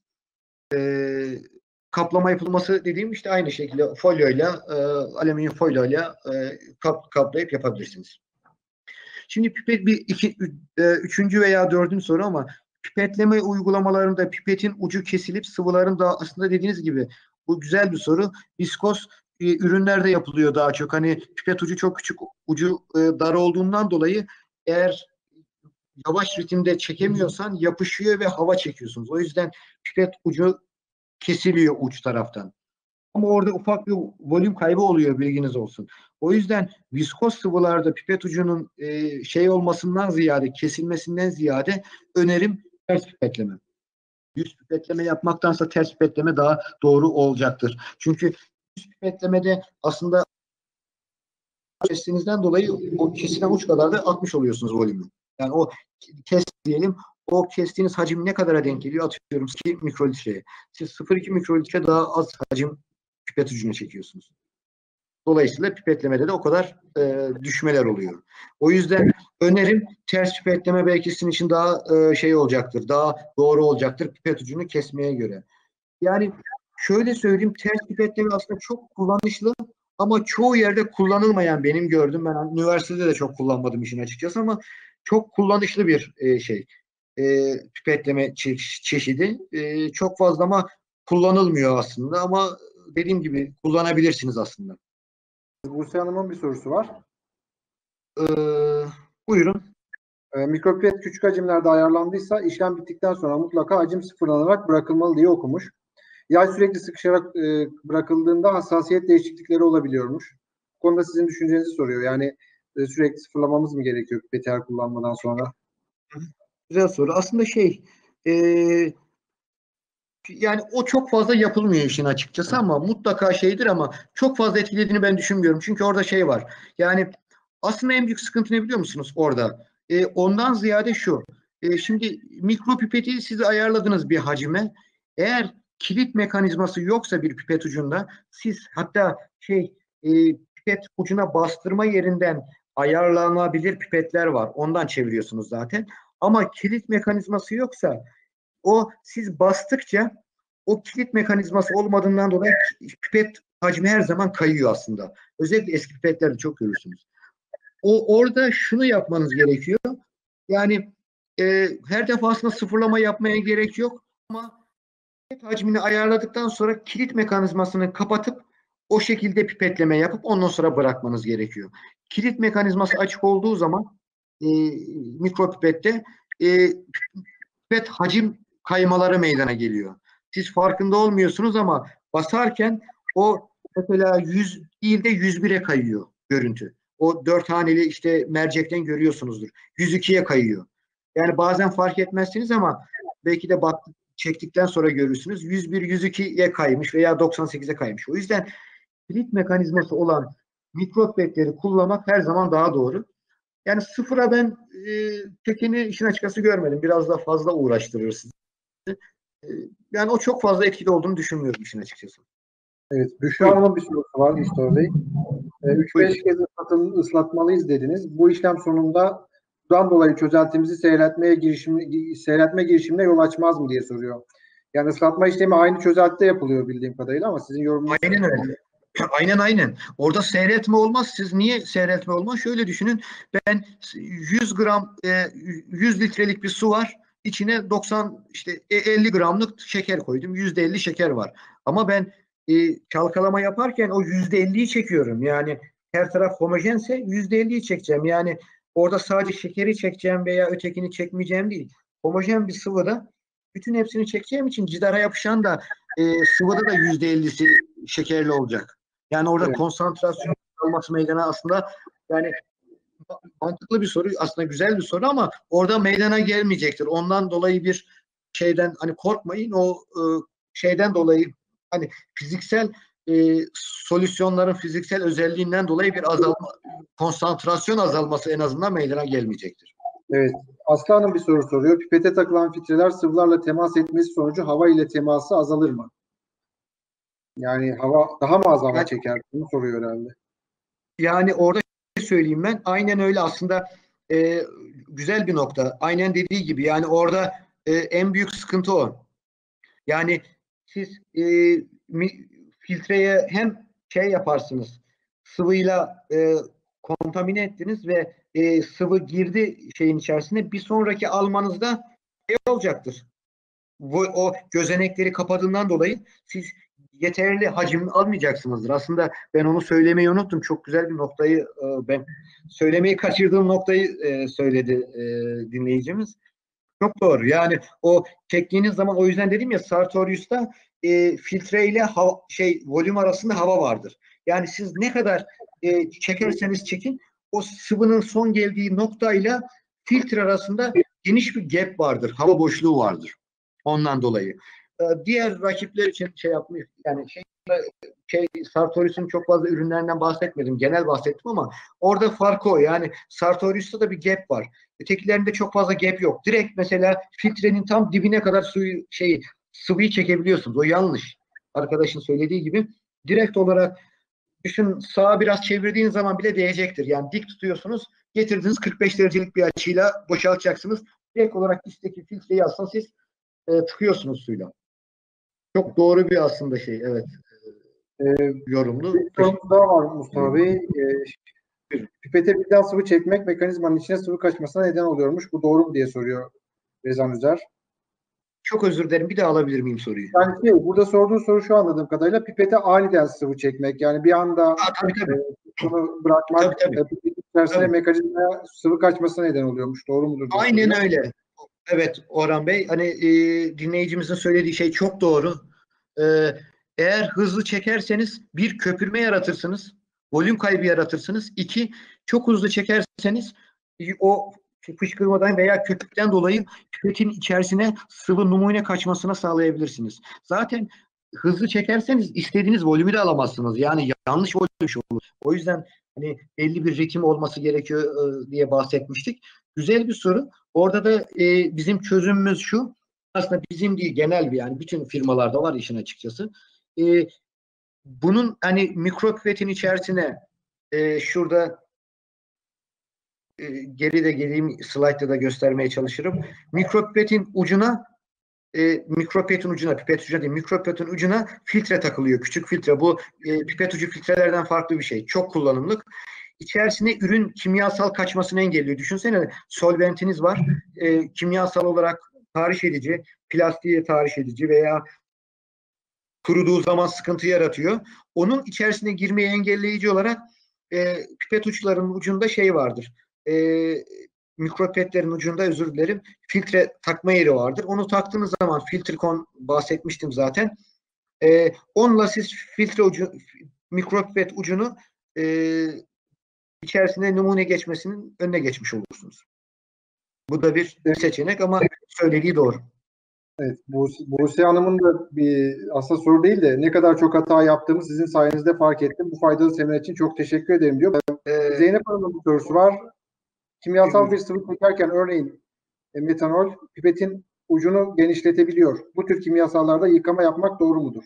E, kaplama yapılması dediğim işte aynı şekilde folyoyla, e, alüminyum folyoyla e, kap, kaplayıp yapabilirsiniz. Şimdi pipet bir iki, e, üçüncü veya dördüncü soru ama pipetleme uygulamalarında pipetin ucu kesilip sıvıların da aslında dediğiniz gibi bu güzel bir soru. Viskos e, ürünlerde yapılıyor daha çok. Hani pipet ucu çok küçük, ucu e, dar olduğundan dolayı eğer yavaş ritimde çekemiyorsan yapışıyor ve hava çekiyorsunuz. O yüzden pipet ucu kesiliyor uç taraftan. Ama orada ufak bir volüm kaybı oluyor bilginiz olsun. O yüzden viskos sıvılarda pipet ucunun e, şey olmasından ziyade kesilmesinden ziyade önerim ters pipetleme. Düz pipetleme yapmaktansa ters pipetleme daha doğru olacaktır. Çünkü düz pipetlemede aslında kestiğinizden dolayı o kesilen uç kadar da atmış oluyorsunuz volümü. Yani o kes diyelim o kestiğiniz hacim ne kadara denk geliyor? Atıyorum iki mikrolitreye. Siz sıfır virgül iki mikrolitre daha az hacim pipet ucuna çekiyorsunuz. Dolayısıyla pipetlemede de o kadar e, düşmeler oluyor. O yüzden önerim ters pipetleme belki sizin için daha e, şey olacaktır. Daha doğru olacaktır pipet ucunu kesmeye göre. Yani şöyle söyleyeyim ters pipetleme aslında çok kullanışlı ama çoğu yerde kullanılmayan benim gördüm. Ben üniversitede de çok kullanmadım işin açıkçası ama çok kullanışlı bir e, şey. E, pipetleme çe- çeşidi. E, çok fazla ama kullanılmıyor aslında ama dediğim gibi kullanabilirsiniz aslında. Buse Hanım'ın bir sorusu var. Ee, buyurun. E, mikropipet küçük hacimlerde ayarlandıysa işlem bittikten sonra mutlaka hacim sıfırlanarak bırakılmalı diye okumuş. Yay sürekli sıkışarak e, bırakıldığında hassasiyet değişiklikleri olabiliyormuş. Bu konuda sizin düşüncenizi soruyor. Yani e, sürekli sıfırlamamız mı gerekiyor pipeti her kullanmadan sonra? Güzel soru. Aslında şey e, yani o çok fazla yapılmıyor işin açıkçası ama mutlaka şeydir ama çok fazla etkilediğini ben düşünmüyorum. Çünkü orada şey var. Yani aslında en büyük sıkıntı ne biliyor musunuz orada? E, ondan ziyade şu. E, şimdi mikropipeti siz ayarladınız bir hacime. Eğer kilit mekanizması yoksa bir pipet ucunda siz hatta şey e, pipet ucuna bastırma yerinden ayarlanabilir pipetler var. Ondan çeviriyorsunuz zaten. Ama kilit mekanizması yoksa o siz bastıkça o kilit mekanizması olmadığından dolayı pipet hacmi her zaman kayıyor aslında. Özellikle eski pipetlerde çok görürsünüz. O orada şunu yapmanız gerekiyor. Yani e, her defasında sıfırlama yapmaya gerek yok ama pipet hacmini ayarladıktan sonra kilit mekanizmasını kapatıp o şekilde pipetleme yapıp ondan sonra bırakmanız gerekiyor. Kilit mekanizması açık olduğu zaman e, mikropipette e, pipet hacim kaymaları meydana geliyor. Siz farkında olmuyorsunuz ama basarken o mesela yüz değil de yüz bire kayıyor görüntü. O dört haneli işte mercekten görüyorsunuzdur. yüz ikiye kayıyor. Yani bazen fark etmezsiniz ama belki de bak, çektikten sonra görürsünüz. yüz bir, yüz ikiye kaymış veya doksan sekize kaymış. O yüzden kilit mekanizması olan mikropipetleri kullanmak her zaman daha doğru. Yani sıfıra ben e, tekini işin açıkçası görmedim. Biraz da fazla uğraştırır sizi. E, yani o çok fazla etkili olduğunu düşünmüyorum işin açıkçası. Evet. Büşra Buyurun. Hanım'ın bir sorusu var Mustafa Bey. üç beş Buyurun. kez ıslatın, ıslatmalıyız dediniz. Bu işlem sonunda sudan dolayı çözeltimizi seyretmeye girişim, seyretme girişimine yol açmaz mı diye soruyor. Yani ıslatma işlemi aynı çözeltide yapılıyor bildiğim kadarıyla ama sizin yorumunuz. Aynen öyle. Aynen aynen. Orada seyretme olmaz. Siz niye seyretme olmaz? Şöyle düşünün. Ben yüz gram e, yüz litrelik bir su var. İçine doksan işte elli gramlık şeker koydum. yüzde elli şeker var. Ama ben e, çalkalama yaparken o yüzde elliyi çekiyorum. Yani her taraf homojense yüzde elliyi çekeceğim. Yani orada sadece şekeri çekeceğim veya ötekini çekmeyeceğim değil. Homojen bir sıvıda bütün hepsini çekeceğim için cidara yapışan da e, sıvıda da yüzde ellisi şekerli olacak. Yani orada Evet. konsantrasyon olması meydana aslında yani mantıklı bir soru, aslında güzel bir soru ama orada meydana gelmeyecektir. Ondan dolayı bir şeyden hani korkmayın, o e, şeyden dolayı hani fiziksel e, solüsyonların fiziksel özelliğinden dolayı bir azalma, konsantrasyon azalması en azından meydana gelmeyecektir. Evet. Aslı Hanım bir soru soruyor. Pipete takılan filtreler sıvılarla temas etmesi sonucu hava ile teması azalır mı? Yani hava daha mı az hava Yani, çeker? Bunu soruyor herhalde. yani orada söyleyeyim ben. Aynen öyle aslında e, güzel bir nokta. Aynen dediği gibi yani orada e, en büyük sıkıntı o. Yani siz e, mi, filtreye hem şey yaparsınız sıvıyla e, kontamine ettiniz ve e, sıvı girdi şeyin içerisine bir sonraki almanızda şey olacaktır. Bu, o gözenekleri kapadığından dolayı siz yeterli hacim almayacaksınızdır. Aslında ben onu söylemeyi unuttum. Çok güzel bir noktayı e, ben söylemeyi kaçırdığım noktayı e, söyledi e, dinleyicimiz. Çok doğru. Yani o çektiğiniz zaman o yüzden dedim ya Sartorius'ta e, filtre ile hava, şey volüm arasında hava vardır. Yani siz ne kadar e, çekerseniz çekin o sıvının son geldiği noktayla filtre arasında geniş bir gap vardır. Hava boşluğu vardır. Ondan dolayı. E, diğer rakipler için şey yapmış yani şey, şey Sartorius'un çok fazla ürünlerinden bahsetmedim. Genel bahsettim ama orada farkı o. Yani Sartorius'ta da bir gap var. Ötekilerinde çok fazla gap yok. Direkt mesela filtrenin tam dibine kadar suyu şey sıvıyı çekebiliyorsunuz. O yanlış. Arkadaşın söylediği gibi direkt olarak düşün sağa biraz çevirdiğiniz zaman bile değecektir. Yani dik tutuyorsunuz. Getirdiğiniz kırk beş derecelik bir açıyla boşaltacaksınız. Direkt olarak üstteki filtreyi aslında siz e, tıkıyorsunuz suyla. Çok doğru bir aslında şey. Evet. Ee, Yorumlu. Bir sorumuz daha var Mustafa Teşekkür Bey. Ee, pipete birden sıvı çekmek mekanizmanın içine sıvı kaçmasına neden oluyormuş. Bu doğru mu diye soruyor Rezan Üzer. Çok özür dilerim. Bir daha alabilir miyim soruyu? Yani şey, burada sorduğun soru şu, anladığım kadarıyla pipete aniden sıvı çekmek. Yani bir anda Ha, tabii tabii. e, bunu bırakmak Tabii tabii. e, pipetin içerisine Tabii. mekanizmaya sıvı kaçmasına neden oluyormuş. Doğru mudur diye Aynen soruyor. öyle. Evet Orhan Bey. Hani e, dinleyicimizin söylediği şey çok doğru. E, eğer hızlı çekerseniz bir köpürme yaratırsınız. Volüm kaybı yaratırsınız. İki, çok hızlı çekerseniz e, o fışkırmadan veya köpükten dolayı pipetin içerisine sıvı numune kaçmasına sağlayabilirsiniz. Zaten hızlı çekerseniz istediğiniz volümü de alamazsınız. Yani yanlış volüm olur. O yüzden hani belli bir ritim olması gerekiyor e, diye bahsetmiştik. Güzel bir soru. Orada da e, bizim çözümümüz şu. Aslında bizim değil, genel bir, yani bütün firmalarda var işin açıkçası. E, bunun hani mikropipet'in içerisine e, şurada e, geri de geleyim, slaytta da göstermeye çalışırım. Mikropipet'in ucuna e, mikropipetin ucuna, pipet ucuna değil, mikropipetin ucuna filtre takılıyor. Küçük filtre. Bu e, pipet ucu filtrelerden farklı bir şey. Çok kullanımlık. İçerisine ürün kimyasal kaçmasını engelliyor. Düşünsene, solventiniz var. E, kimyasal olarak tahriş edici, plastiğe tahriş edici veya kuruduğu zaman sıkıntı yaratıyor. Onun içerisine girmeyi engelleyici olarak e, pipet uçlarının ucunda şey vardır. E, mikropipetlerin ucunda, özür dilerim, filtre takma yeri vardır. Onu taktığınız zaman, filtrikon bahsetmiştim zaten. E, onunla siz filtre ucu, mikropipet ucunu e, içerisine numune geçmesinin önüne geçmiş olursunuz. Bu da bir seçenek ama söylediği doğru. Evet, Buse Hanım'ın da bir aslında soru değil de ne kadar çok hata yaptığımı sizin sayenizde fark ettim. Bu faydalı seminer için çok teşekkür ederim diyor. Ee, Zeynep Hanım'ın bir sorusu var. Kimyasal bir sıvı çekerken örneğin e, metanol pipetin ucunu genişletebiliyor. Bu tür kimyasallarda yıkama yapmak doğru mudur?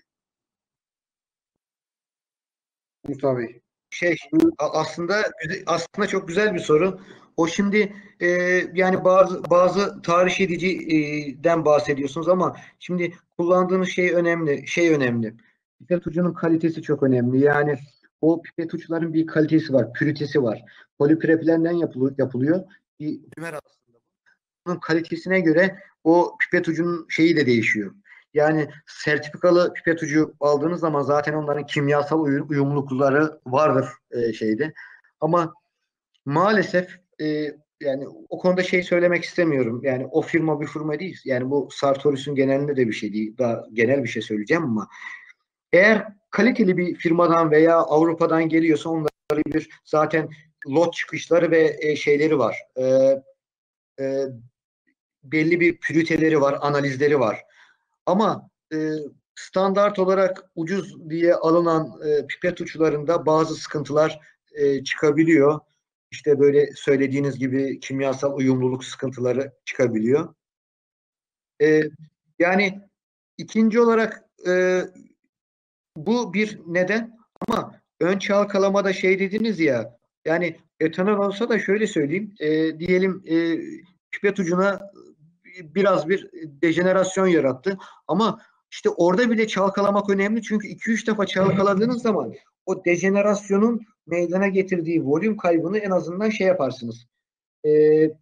Mustafa Bey. Şey, aslında aslında çok güzel bir soru. O şimdi e, yani bazı bazı tahriş ediciden bahsediyorsunuz ama şimdi kullandığınız şey önemli. Şey önemli. Pipet ucunun kalitesi çok önemli. Yani o pipet uçların bir kalitesi var, püritesi var. Poliprepilenden yapılıyor, yapılıyor. Bir polimer aslında. Bunun kalitesine göre o pipet ucunun şeyi de değişiyor. Yani sertifikalı pipet ucu aldığınız zaman zaten onların kimyasal uyumlulukları vardır e, şeyde. Ama maalesef e, yani o konuda şey söylemek istemiyorum. Yani o firma bir firma değil. Yani bu Sartorius'un genelinde de bir şey değil. Daha genel bir şey söyleyeceğim ama eğer kaliteli bir firmadan veya Avrupa'dan geliyorsa onların bir zaten lot çıkışları ve e, şeyleri var. E, e, belli bir püriteleri var, analizleri var. Ama e, standart olarak ucuz diye alınan e, pipet uçlarında bazı sıkıntılar e, çıkabiliyor. İşte böyle söylediğiniz gibi kimyasal uyumluluk sıkıntıları çıkabiliyor. E, yani ikinci olarak e, bu bir neden ama ön çalkalamada şey dediniz ya, yani etanol olsa da şöyle söyleyeyim, e, diyelim e, pipet ucuna biraz bir dejenerasyon yarattı ama işte orada bile çalkalamak önemli çünkü iki üç defa çalkaladığınız zaman o dejenerasyonun meydana getirdiği volüm kaybını en azından şey yaparsınız. E,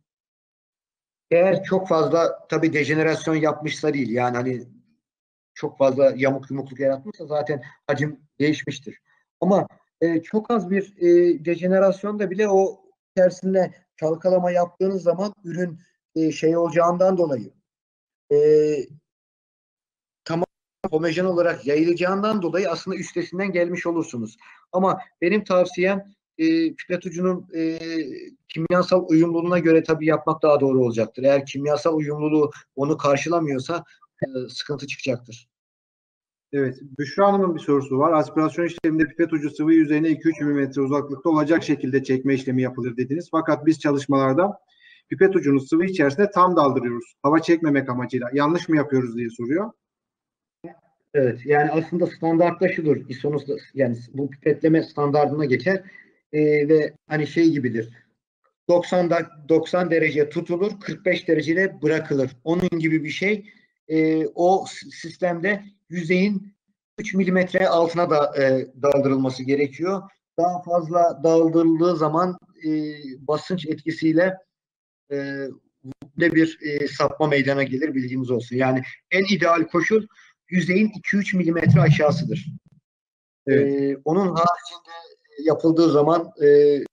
eğer çok fazla tabii dejenerasyon yapmışsa değil, yani hani çok fazla yamuk yumukluk yaratmışsa zaten hacim değişmiştir. Ama e, çok az bir e, dejenerasyonda bile o içerisinde çalkalama yaptığınız zaman ürün e, şey olacağından dolayı e, tamam homojen olarak yayılacağından dolayı aslında üstesinden gelmiş olursunuz. Ama benim tavsiyem e, pipet ucunun e, kimyasal uyumluluğuna göre tabii yapmak daha doğru olacaktır. Eğer kimyasal uyumluluğu onu karşılamıyorsa e, sıkıntı çıkacaktır. Evet, Büşra Hanım'ın bir sorusu var. Aspirasyon işleminde pipet ucu sıvı yüzeyine iki üç milimetre uzaklıkta olacak şekilde çekme işlemi yapılır dediniz. Fakat biz çalışmalarda pipet ucunu sıvı içerisinde tam daldırıyoruz. Hava çekmemek amacıyla. Yanlış mı yapıyoruz diye soruyor. Evet, yani aslında standartta şudur. İSO'nun yani bu pipetleme standardına geçer e, ve hani şey gibidir. doksan doksan derece tutulur, kırk beş derecede bırakılır. Onun gibi bir şey. E, o sistemde yüzeyin üç milimetre altına da e, daldırılması gerekiyor. Daha fazla daldırıldığı zaman e, basınç etkisiyle e, de bir e, sapma meydana gelir, bilginiz olsun. Yani en ideal koşul yüzeyin iki üç milimetre aşağısıdır. Evet. E, onun haricinde yapıldığı zaman e,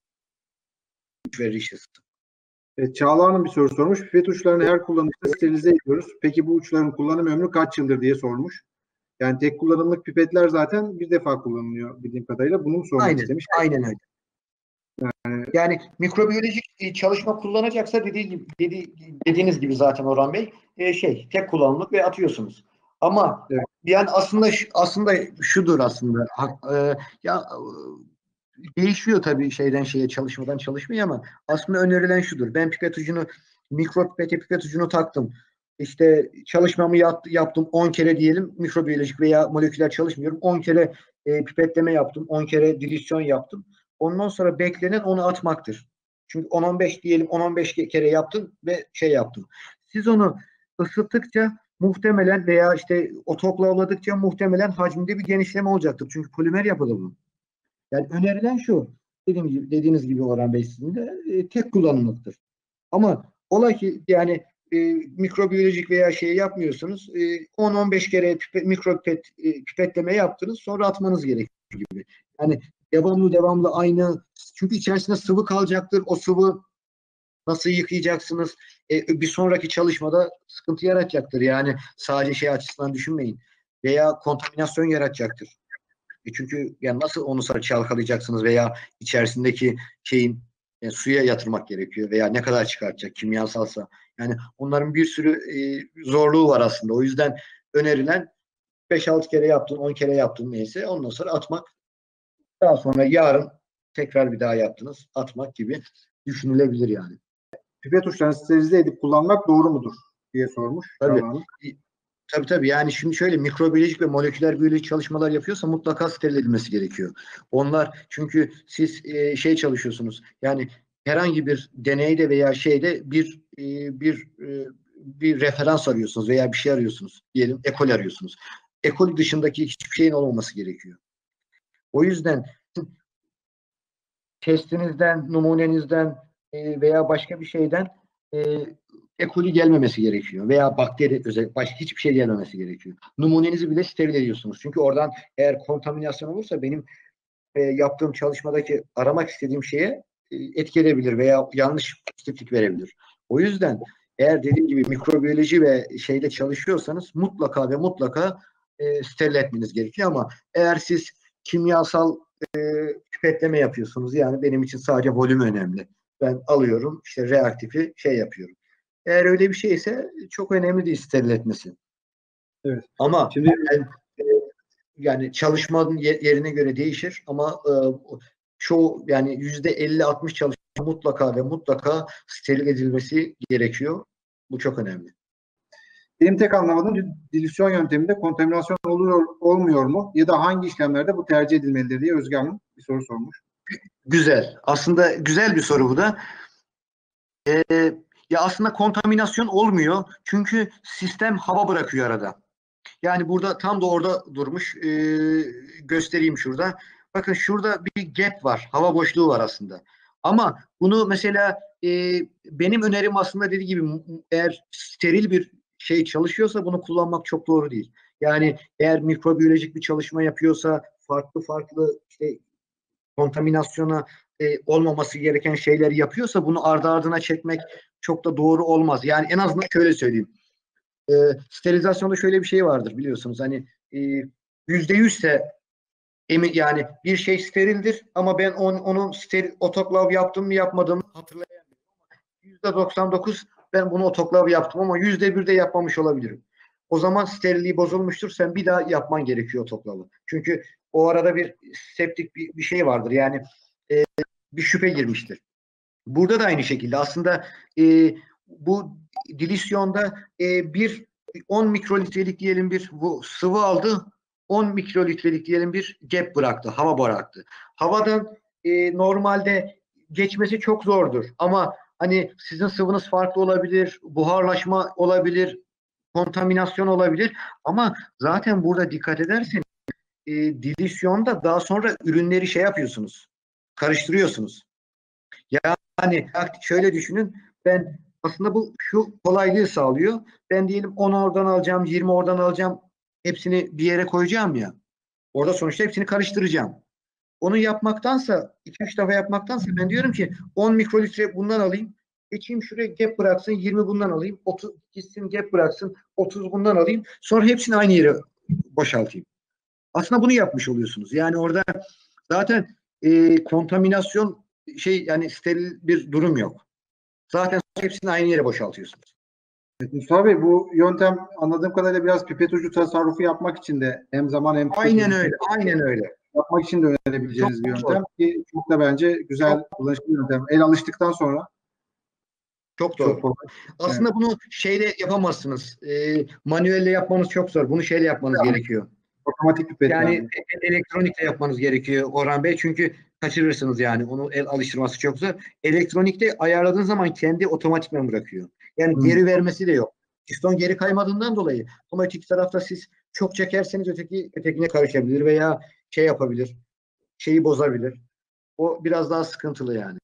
verir işte. Evet, Çağla Hanım bir soru sormuş. Pipet uçlarını her kullanışta sterilize ediyoruz. Peki bu uçların kullanım ömrü kaç yıldır diye sormuş. Yani tek kullanımlık pipetler zaten bir defa kullanılıyor bildiğim kadarıyla. Bunu mu sormak Aynen, istemiş? aynen öyle. Yani mikrobiyolojik e, çalışma kullanacaksa dediği gibi, dedi, dediğiniz gibi zaten Orhan Bey e, şey tek kullanımlık ve atıyorsunuz. Ama Evet. yani aslında aslında şudur aslında e, ya e, değişiyor tabii şeyden şeye çalışmadan çalışmaya ama aslında önerilen şudur. Ben pipet ucunu mikropipete pipet ucunu taktım. İşte çalışmamı yap, yaptım on kere diyelim mikrobiyolojik veya moleküler çalışmıyorum. on kere e, pipetleme yaptım. on kere dilisyon yaptım. Ondan sonra beklenen onu atmaktır. Çünkü on on beş diyelim on on beş kere yaptın ve şey yaptın. Siz onu ısıttıkça muhtemelen veya işte otoklavladıkça muhtemelen hacminde bir genişleme olacaktır. Çünkü polimer yapılı bu. Yani önerilen şu, dediğim gibi, dediğiniz gibi Orhan Bey sizin de e, tek kullanımlıktır. Ama ola ki yani e, mikrobiyolojik veya şey yapmıyorsunuz. E, on on beş kere pipet, mikropipet e, pipetleme yaptınız sonra atmanız gerekiyor gibi. Yani devamlı devamlı aynı çünkü içerisinde sıvı kalacaktır. O sıvı nasıl yıkayacaksınız? E, bir sonraki çalışmada sıkıntı yaratacaktır. Yani sadece şey açısından düşünmeyin. Veya kontaminasyon yaratacaktır. E çünkü yani nasıl onu sonra çalkalayacaksınız veya içerisindeki şeyin yani suya yatırmak gerekiyor veya ne kadar çıkartacak kimyasalsa. Yani onların bir sürü e, zorluğu var aslında. O yüzden önerilen beş altı kere yaptın, on kere yaptın neyse ondan sonra atmak. Daha sonra yarın tekrar bir daha yaptınız. Atmak gibi düşünülebilir yani. Pipet uçlarını sterilize edip kullanmak doğru mudur diye sormuş Tabii. Çağla Hanım. Tabii tabii yani şimdi şöyle mikrobiyolojik ve moleküler biyolojik çalışmalar yapıyorsa mutlaka steril edilmesi gerekiyor. Onlar çünkü siz e, şey çalışıyorsunuz yani herhangi bir deneyde veya şeyde bir e, bir e, bir referans arıyorsunuz veya bir şey arıyorsunuz. Diyelim ekol arıyorsunuz. Ekol dışındaki hiçbir şeyin olmaması gerekiyor. O yüzden testinizden, numunenizden e, veya başka bir şeyden e, E. coli gelmemesi gerekiyor. Veya bakteri özel başka hiçbir şey gelmemesi gerekiyor. Numunenizi bile steril ediyorsunuz. Çünkü oradan eğer kontaminasyon olursa benim e, yaptığım çalışmadaki aramak istediğim şeye e, etki edebilir veya yanlış pozitiflik verebilir. O yüzden eğer dediğim gibi mikrobiyoloji ve şeyle çalışıyorsanız mutlaka ve mutlaka e, steril etmeniz gerekiyor ama eğer siz kimyasal e, pipetleme yapıyorsunuz yani benim için sadece volüm önemli. Ben alıyorum işte reaktifi şey yapıyorum. Eğer öyle bir şeyse çok önemli değil steril etmesi. Evet. Ama Şimdi ben, e, yani çalışmanın yerine göre değişir ama e, çoğu yani yüzde elli altmış çalışma mutlaka ve mutlaka steril edilmesi gerekiyor. Bu çok önemli. benim tek anlamadığım dilisyon yönteminde kontaminasyon oluyor olmuyor mu? Ya da hangi işlemlerde bu tercih edilmelidir diye Özge Hanım bir soru sormuş. Güzel. Aslında güzel bir soru bu da. Ee, ya aslında kontaminasyon olmuyor. Çünkü sistem hava bırakıyor arada. Yani burada tam da orada durmuş. Ee, göstereyim şurada. Bakın şurada bir gap var. Hava boşluğu var aslında. Ama bunu mesela e, benim önerim aslında dediği gibi eğer steril bir şey çalışıyorsa bunu kullanmak çok doğru değil. Yani eğer mikrobiyolojik bir çalışma yapıyorsa farklı farklı işte kontaminasyona e, olmaması gereken şeyleri yapıyorsa bunu ardı ardına çekmek çok da doğru olmaz. Yani en azından şöyle söyleyeyim. E, sterilizasyonda şöyle bir şey vardır biliyorsunuz. Hani e, yüzde yüzse emin yani bir şey sterildir ama ben on, onun steril otoklav yaptım mı yapmadım mı hatırlayamıyorum. yüzde doksan dokuz ben bunu otoklav yaptım ama yüzde bir de yapmamış olabilirim. O zaman sterilliği bozulmuştur. Sen bir daha yapman gerekiyor otoklavı. Çünkü o arada bir septik bir, bir şey vardır. Yani e, bir şüphe girmiştir. Burada da aynı şekilde aslında e, bu dilisyonda e, bir on mikrolitrelik diyelim bir bu sıvı aldı. on mikrolitrelik diyelim bir gap bıraktı. Hava bıraktı. Havadan e, normalde geçmesi çok zordur. Ama hani sizin sıvınız farklı olabilir. Buharlaşma olabilir. Kontaminasyon olabilir. Ama zaten burada dikkat ederseniz e, dilisyonda daha sonra ürünleri şey yapıyorsunuz. Karıştırıyorsunuz. Yani şöyle düşünün ben Aslında bu şu kolaylığı sağlıyor. Ben diyelim on oradan alacağım, yirmi oradan alacağım. Hepsini bir yere koyacağım ya. Orada sonuçta hepsini karıştıracağım. Onu yapmaktansa, iki üç defa yapmaktansa ben diyorum ki on mikrolitre bundan alayım. Geçeyim şuraya gap bıraksın, yirmi bundan alayım. otuz gitsin gap bıraksın, otuz bundan alayım. Sonra hepsini aynı yere boşaltayım. Aslında bunu yapmış oluyorsunuz. Yani orada zaten e, kontaminasyon şey yani steril bir durum yok. Zaten hepsini aynı yere boşaltıyorsunuz. Evet, Mustafa Bey, bu yöntem anladığım kadarıyla biraz pipet ucu tasarrufu yapmak için de hem zaman hem Aynen öyle. Aynen öyle. yapmak için de önerebileceğiniz Çok bir yöntem doğru. ki çok da bence güzel Çok, kullanışlı bir yöntem. El alıştıktan sonra çok çok doğru. kolay. Aslında Evet. bunu şeyle yapamazsınız. E, manuelle yapmanız çok zor. Bunu şeyle yapmanız gerekiyor. Otomatik Yani pipetlerle. e- elektronikle yapmanız gerekiyor Orhan Bey. Çünkü kaçırırsınız yani. Onu el alıştırması çok zor. Elektronikte ayarladığın zaman kendi otomatikman bırakıyor. Yani Hmm. geri vermesi de yok. Piston geri kaymadığından dolayı otomatik tarafta siz çok çekerseniz öteki ötekine karışabilir veya şey yapabilir. Şeyi bozabilir. O biraz daha sıkıntılı yani.